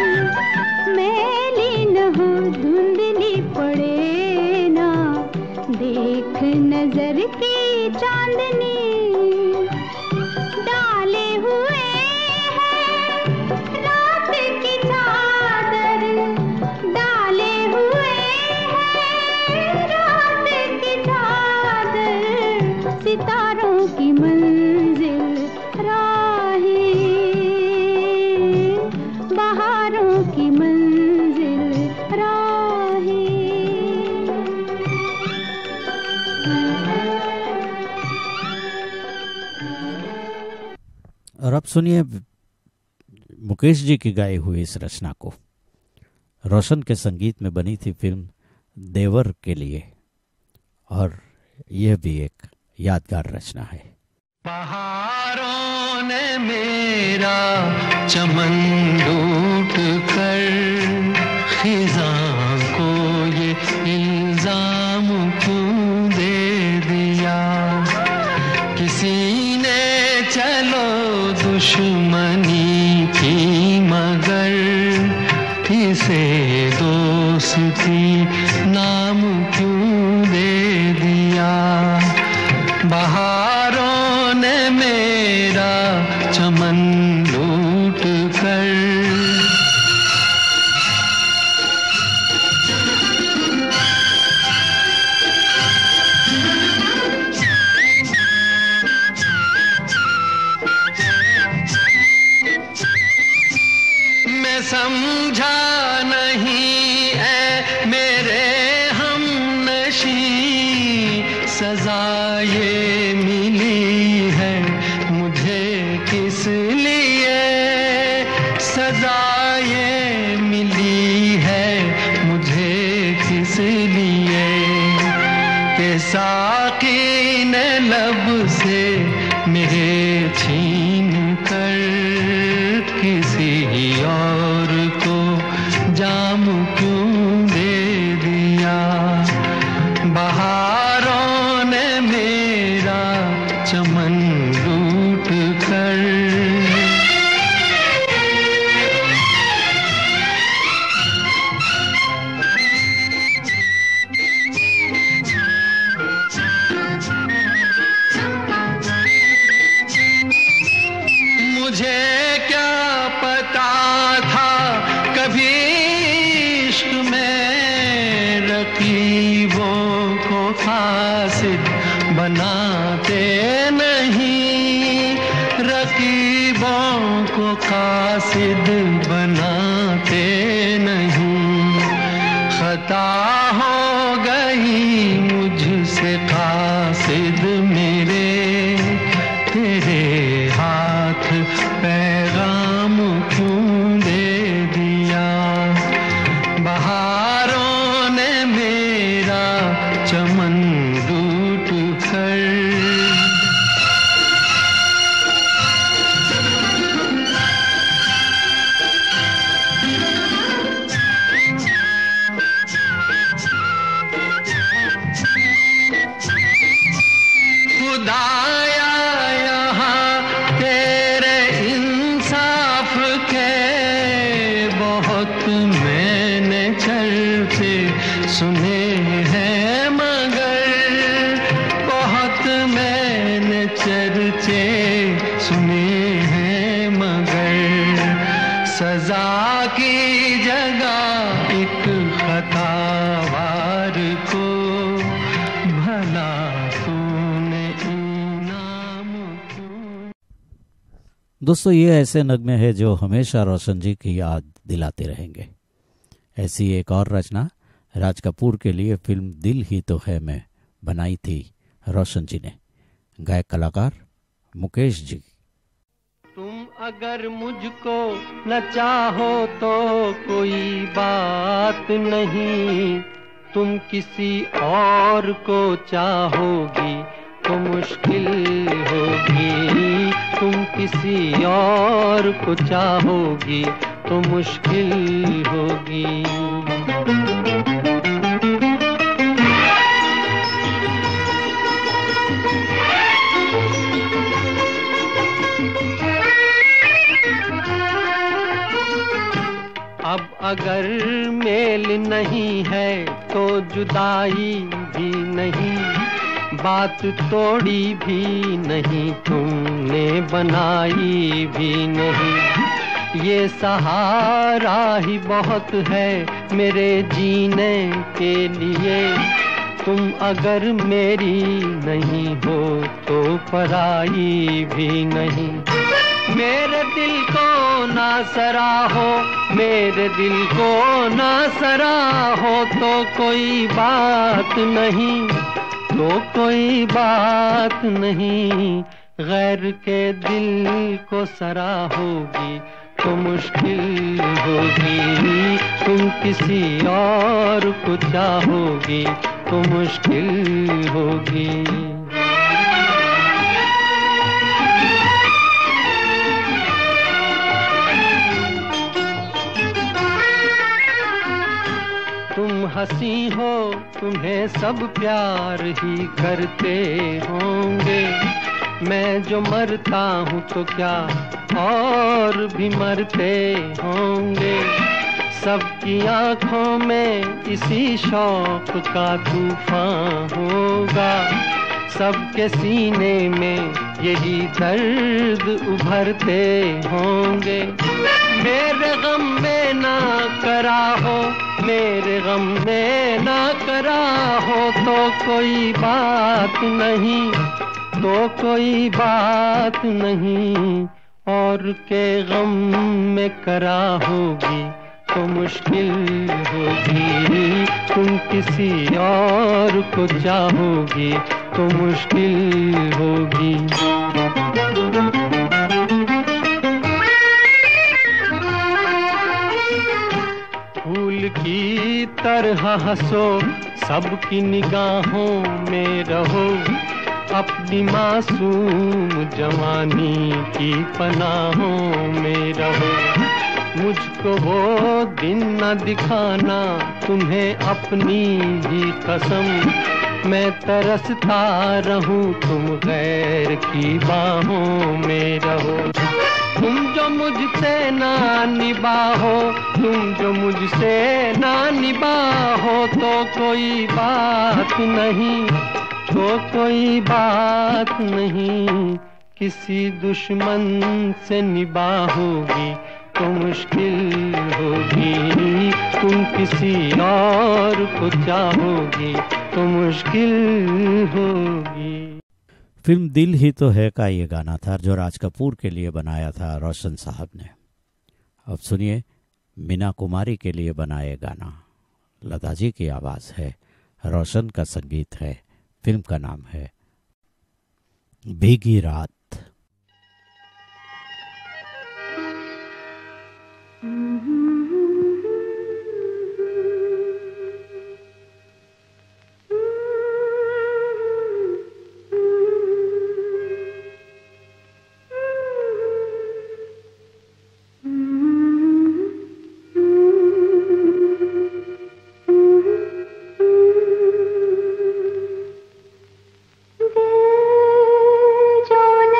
मैली न हो धुंधली पड़े ना, देख नजर की चांदनी। डाले हुए हैं रात की चादर, डाले हुए हैं रात की चादर। सितारों की मंजिल राही, बहारों की मंजिल राही। और अब सुनिए मुकेश जी की गाई हुई इस रचना को। रोशन के संगीत में बनी थी फिल्म देवर के लिए, और यह भी एक यादगार रचना है। पहाड़ों ने मेरा चमन लूट कर खिज़ां को ये इल्जाम क्यों दे दिया। किसी ने चलो दुश्मनी की, मगर इसे दोस्ती नाम क्यों दे दिया। बहारों ने मेरा चमन लूट कर मैं समझा नहीं ऐ मेरे हमनशी, सजा ये मिली है मुझे किस लिए। सजा ये मिली है मुझे किस लिए, कि साकी ने लब से मेरे छीन कर किसी और को जाम क्यों दे दिया। बहारों ने मेरा चमन लूट कर मुझे क्या पता था कभी इश्क में रकीबों को फासिद बनाते नहीं। रकीबों को कासिद बनाते नहीं। खता हो गई मुझसे कासिद मेरे, तेरे हाथ पैगाम क्यों दे दिया। बहारों ने मेरा चमन लूट कर खुदाया यहाँ तेरे इंसाफ के बहुत मैंने चर्चे सुने हैं, मगर बहुत मैंने चर्चे सुने हैं, मगर सजा की जगह एक खतावार दोस्तों, ये ऐसे नगमे हैं जो हमेशा रोशन जी की याद दिलाते रहेंगे। ऐसी एक और रचना राज कपूर के लिए फिल्म दिल ही तो है में बनाई थी रोशन जी ने। गायक कलाकार मुकेश जी। तुम अगर मुझको न चाहो तो कोई बात नहीं, तुम किसी और को चाहोगी तो मुश्किल होगी, तुम किसी और को चाहोगी तो मुश्किल होगी। अब अगर मेल नहीं है तो जुदाई भी नहीं, बात तोड़ी भी नहीं, तुमने बनाई भी नहीं। ये सहारा ही बहुत है मेरे जीने के लिए, तुम अगर मेरी नहीं हो तो पराई भी नहीं। मेरे दिल को ना सराहो, मेरे दिल को ना सराहो तो कोई बात नहीं, तो कोई बात नहीं। गैर के दिल को सराहोगी तो मुश्किल होगी, तुम किसी और को चाहोगी तो मुश्किल होगी। तुम हंसी हो, तुम्हें सब प्यार ही करते होंगे, मैं जो मरता हूँ तो क्या और भी मरते होंगे। सबकी आंखों में इसी शौक का तूफान होगा, सबके सीने में यही दर्द उभरते होंगे। मेरे गम में ना करा हो, मेरे गम में ना करा हो तो कोई बात नहीं, तो कोई बात नहीं। और के गम में करा होगी तो मुश्किल होगी, तुम किसी और को चाहोगी तो मुश्किल होगी। फूल की तरह हंसो, सबकी निगाहों में रहो, अपनी मासूम जवानी की पनाहों में रहो। मुझको वो दिन न दिखाना तुम्हें अपनी ही कसम, मैं तरसता रहूं तुम गैर की बाहों में रहो। तुम जो मुझसे ना निभाओ, तुम जो मुझसे ना निभाओ तो कोई बात नहीं, तो कोई बात नहीं। किसी दुश्मन से निभाओगी तो मुश्किल होगी, तुम किसी और को चाहोगी तो मुश्किल होगी। फिल्म दिल ही तो है का ये गाना था जो राज कपूर के लिए बनाया था रोशन साहब ने। अब सुनिए मीना कुमारी के लिए बनाए गाना। लता जी की आवाज़ है, रोशन का संगीत है, फिल्म का नाम है भीगी रात। जो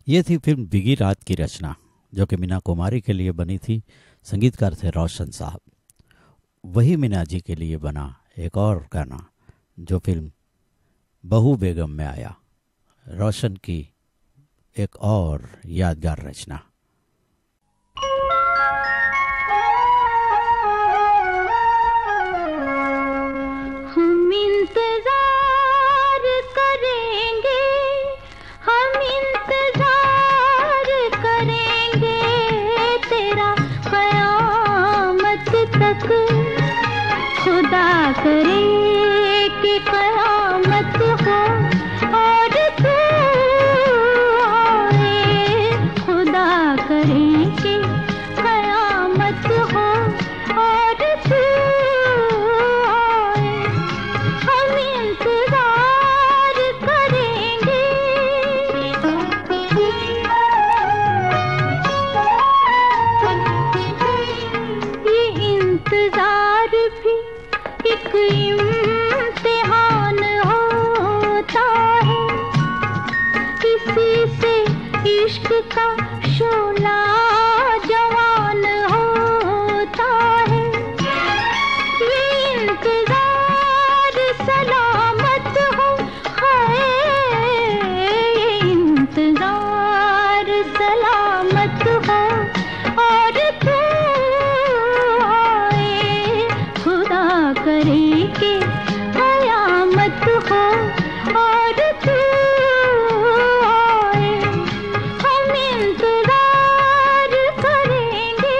ये थी फिल्म भीगी रात की रचना, जो कि मीना कुमारी के लिए बनी थी। संगीतकार थे रोशन साहब। वही मीना जी के लिए बना एक और गाना जो फिल्म बहू बेगम में आया, रोशन की एक और यादगार रचना। हम इंतजार करेंगे, हम इंतजार करेंगे तेरा क़यामत तक। खुदा करे कि क़यामत हो और तू आए। खुदा करे कि क़यामत हो और तू आए। हम इंतजार करेंगे। ये इंतजार भी एक इम्तिहान होता है। किसी से इश्क का शोला जवान होता है। ये इंतजार सलामत हो, हाय ये इंतजार सलामत हो और तू आए। खुदा करे कि क़यामत हो और तू आए। हम इंतजार करेंगे।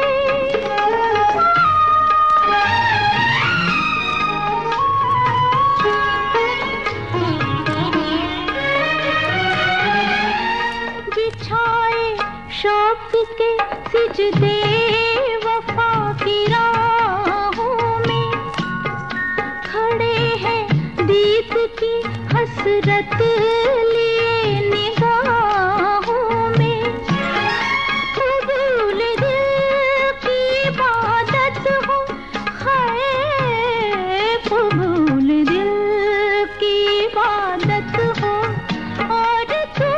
बिछाए शौक के सिजदे वफा की राहों में, खड़े हैं दीद की हसरत लिए निगाहों में। कबूल दिल की इबादत हो, हाय कबूल दिल की इबादत हो और तू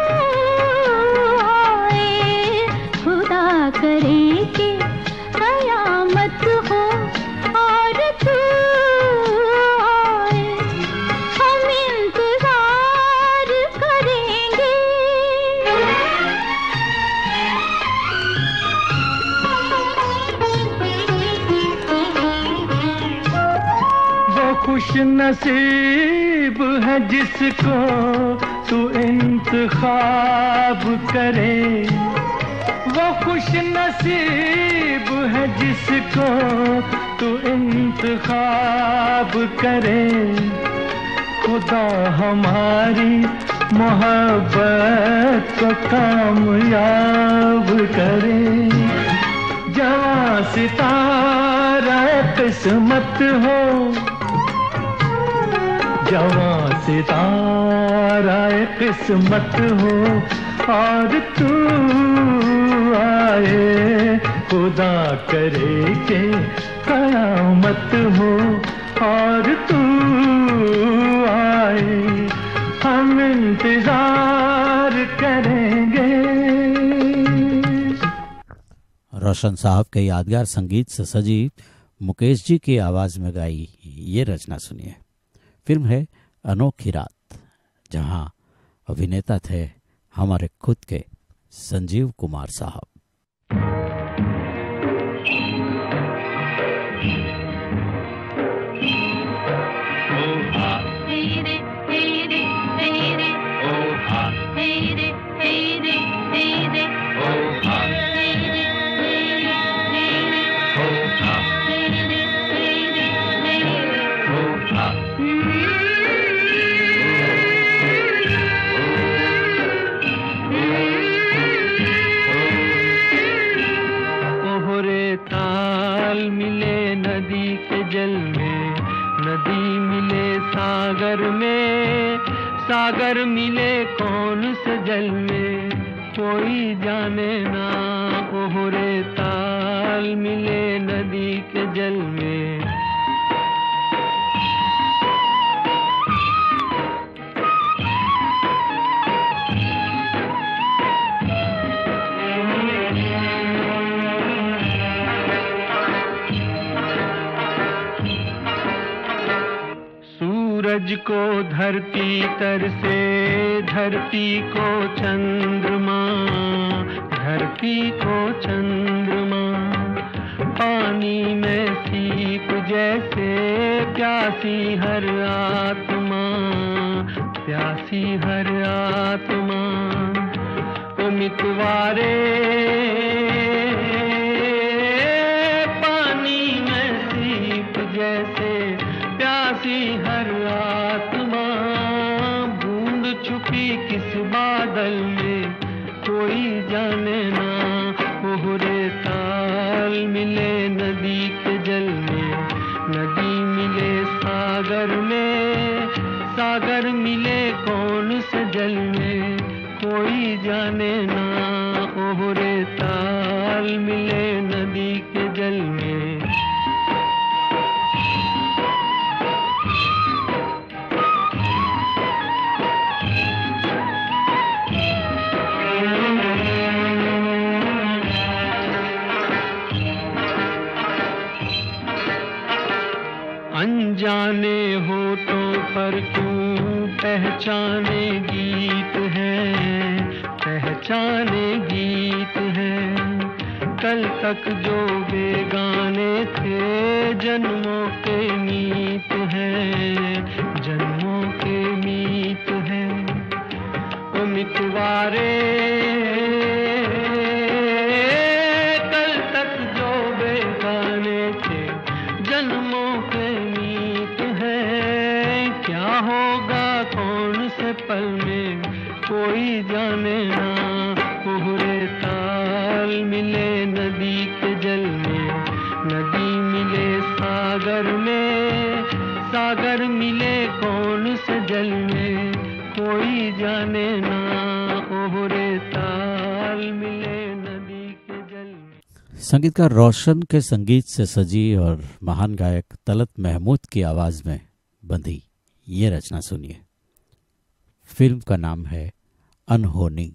आए। खुदा करे कि क़यामत हो और तू आए। हम इंतजार करेंगे। वो खुश नसीब है जिसको तू इंतखाब करे। वो खुश नसीब है जिसको तू इंतखाब करे। खुदा हमारी मोहब्बत को कामयाब करे। जवां सितारा किस्मत हो, जवां सितारा किस्मत हो और तू आए। खुदा करे कि क़यामत हो और तू आए। हम इंतजार करेंगे। रोशन साहब के यादगार संगीत से सजी मुकेश जी की आवाज में गाई ये रचना सुनिए। फिल्म है अनोखी रात, जहां अभिनेता थे हमारे खुद के संजीव कुमार साहब। सागर में सागर मिले कौन से जल में, कोई जाने ना। ओहरे ताल मिले नदी के जल में, सूरज को धरती तर से, धरती को चंद्रमा, धरती को चंद्रमा, पानी में सीप जैसे प्यासी हर आत्मा, प्यासी हर आत्मा। ओ मितवारे पानी में सीप जैसे प्यासी हर आत्मा, बूंद छुपी किस बादल में कोई जाने ना, ओहरे ताल मिले नदी के जल में, नदी मिले सागर में, सागर मिले कौन से जल में कोई जाने ना, ओहरे ताल मिले नदी के जल में। अनजाने होठों पर क्यों पहचाने गीत हैं, पहचाने गीत हैं। कल तक जो बेगाने थे जन्मों के मीत हैं, जन्मों के मीत हैं। ओ मितवारे कल तक जो बेगाने थे जन्मों के मीत हैं। क्या होगा कौन से पल में कोई जाने ना, कोहरे ताल मिले नदी के जल में, नदी मिले सागर में, सागर मिले कौन से जल में कोई जाने ना, कोहरे ताल मिले नदी के जल में। संगीतकार रोशन के संगीत से सजी और महान गायक तलत महमूद की आवाज में बंधी ये रचना सुनिए। फिल्म का नाम है अनहोनी।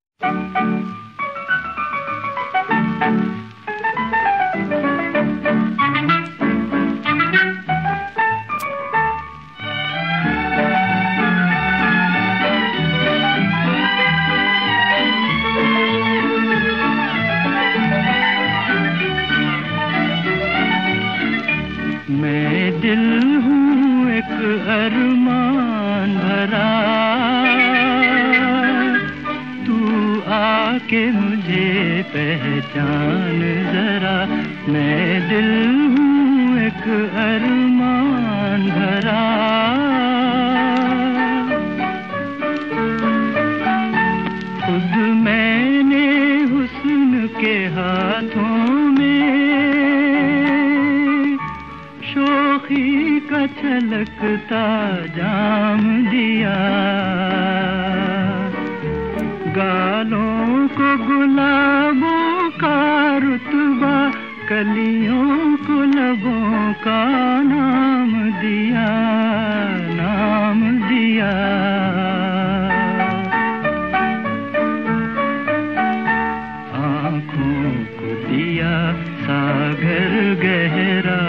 मैं दिल हूँ एक अरमान भरा, तू आके मुझे पहचान जरा। मैं दिल हूँ एक अरमान भरा, खुद मैंने हुस्न के हाथों शोखी का छलकता जाम दिया। गालों को गुलाबों का रुतबा, कलियों को लबों का नाम दिया, नाम दिया। आँखों को दिया सागर गहरा,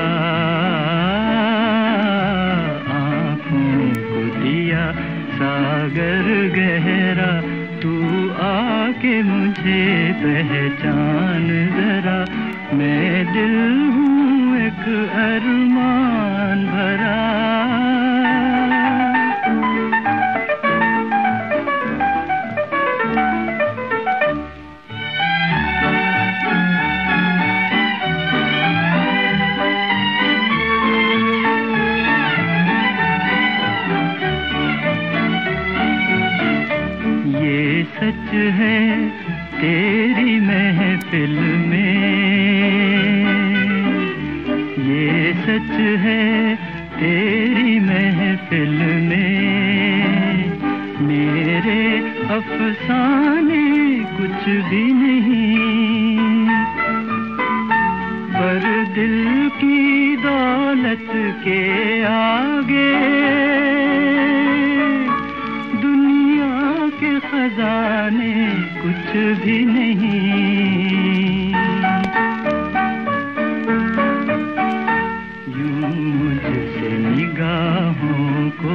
सागर गहरा। तू आके मुझे पहचान जरा। मैं दिल हूँ एक अरमान भरा। सच है तेरी महफिल में, ये सच है तेरी महफिल में। मेरे अफसाने कुछ भी नहीं, पर दिल की दौलत के आगे खजाने कुछ भी नहीं। यूं मुझसे निगाहों को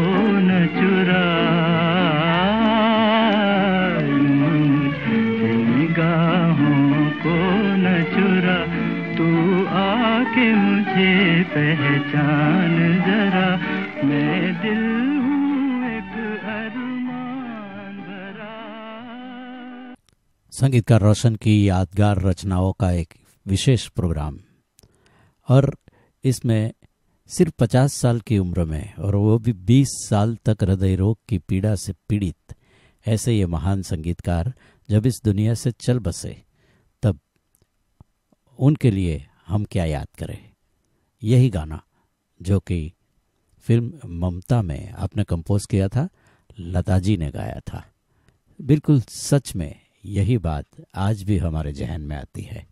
दिल हूँ एक अरमान भरा। संगीतकार रोशन की यादगार रचनाओं का एक विशेष प्रोग्राम, और इसमें सिर्फ पचास साल की उम्र में, और वो भी बीस साल तक हृदय रोग की पीड़ा से पीड़ित ऐसे ये महान संगीतकार जब इस दुनिया से चल बसे, तब उनके लिए हम क्या याद करें। यही गाना जो कि फिल्म ममता में आपने कंपोज किया था, लता जी ने गाया था। बिल्कुल सच में यही बात आज भी हमारे जहन में आती है।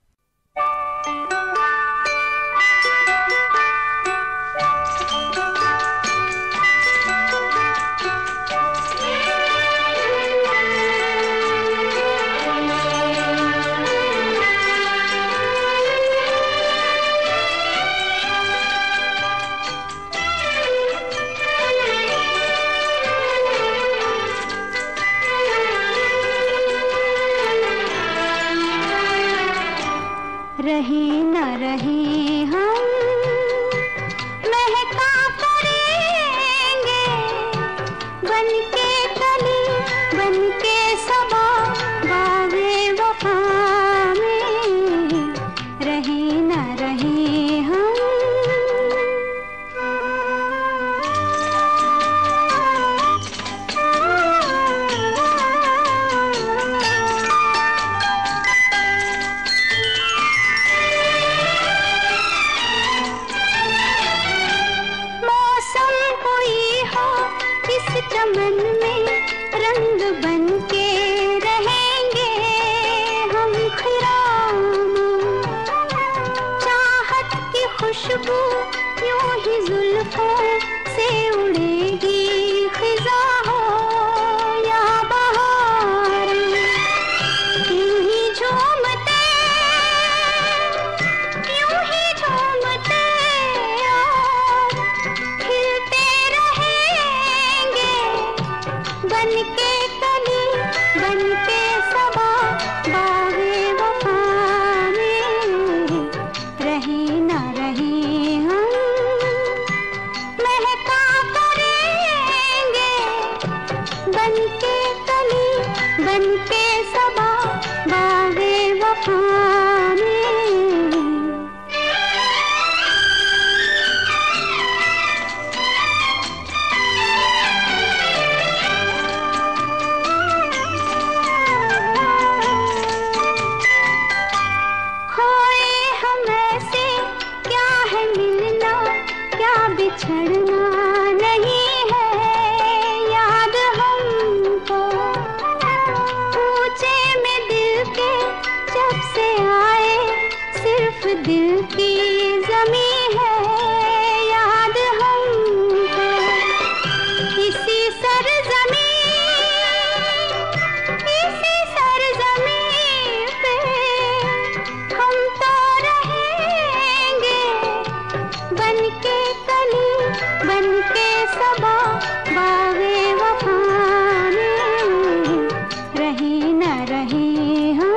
रहे न रहे हम महका करेंगे, बन के कली बन के सबा बागे वफा में। रहे न रहे हम चमन में रंग बन के रहेंगे हम खिरामा। चाहत की खुशबू यूं ही जुल्फों से उड़ेगी, खिजा हो या बहार, यूं ही झूमते यूं ही झूमते और खिलते रहेंगे, बन के कली बन के सबा बागे वफा में। रहे न रहे हम महका करेंगे, बन के कली बन के सबा बागे वफा में। बिछड़ना नहीं है याद हमको, पूछे में दिल के जब से आए, सिर्फ दिल की जमी है याद हमको। इसी सरजमी इसी सरजमी पे हम तो रहेंगे, बन के बन के सबा बागे वफा में। रहे न रहे हम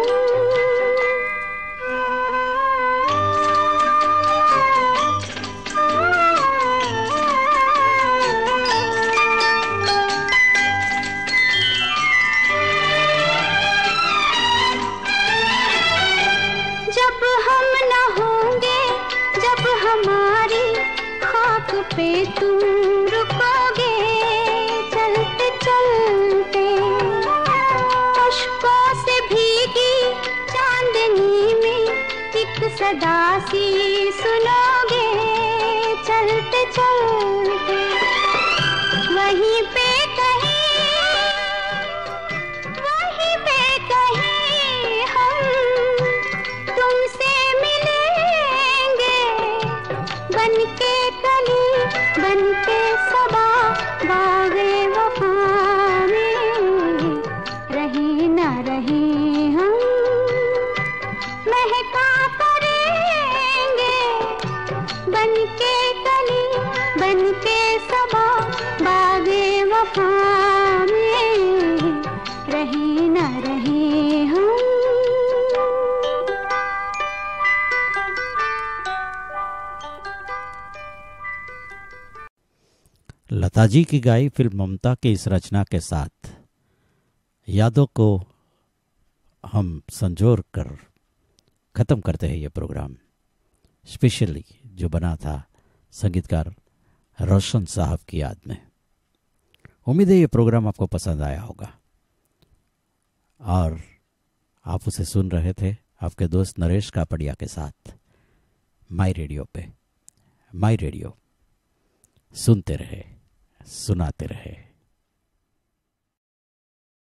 जब हम न होंगे, जब हमारी खाक पे तुम रुकोगे, चलते चलते अश्कों से भीगी चांदनी में एक सदा सी सुनोगे, चलते चलते वहीं पे कहीं वहीं पे कहीं हम तुमसे मिलेंगे, बन के कली बन के सबा बागे वफा में। रहे न रहे हम महका करेंगे, बन के कली बन के लताजी की गाई फिल्म ममता की इस रचना के साथ यादों को हम संजोर कर ख़त्म करते हैं ये प्रोग्राम, स्पेशली जो बना था संगीतकार रोशन साहब की याद में। उम्मीद है ये प्रोग्राम आपको पसंद आया होगा और आप उसे सुन रहे थे आपके दोस्त नरेश कापड़िया के साथ माई रेडियो पे। माई रेडियो, सुनते रहे, सुनाते रहे।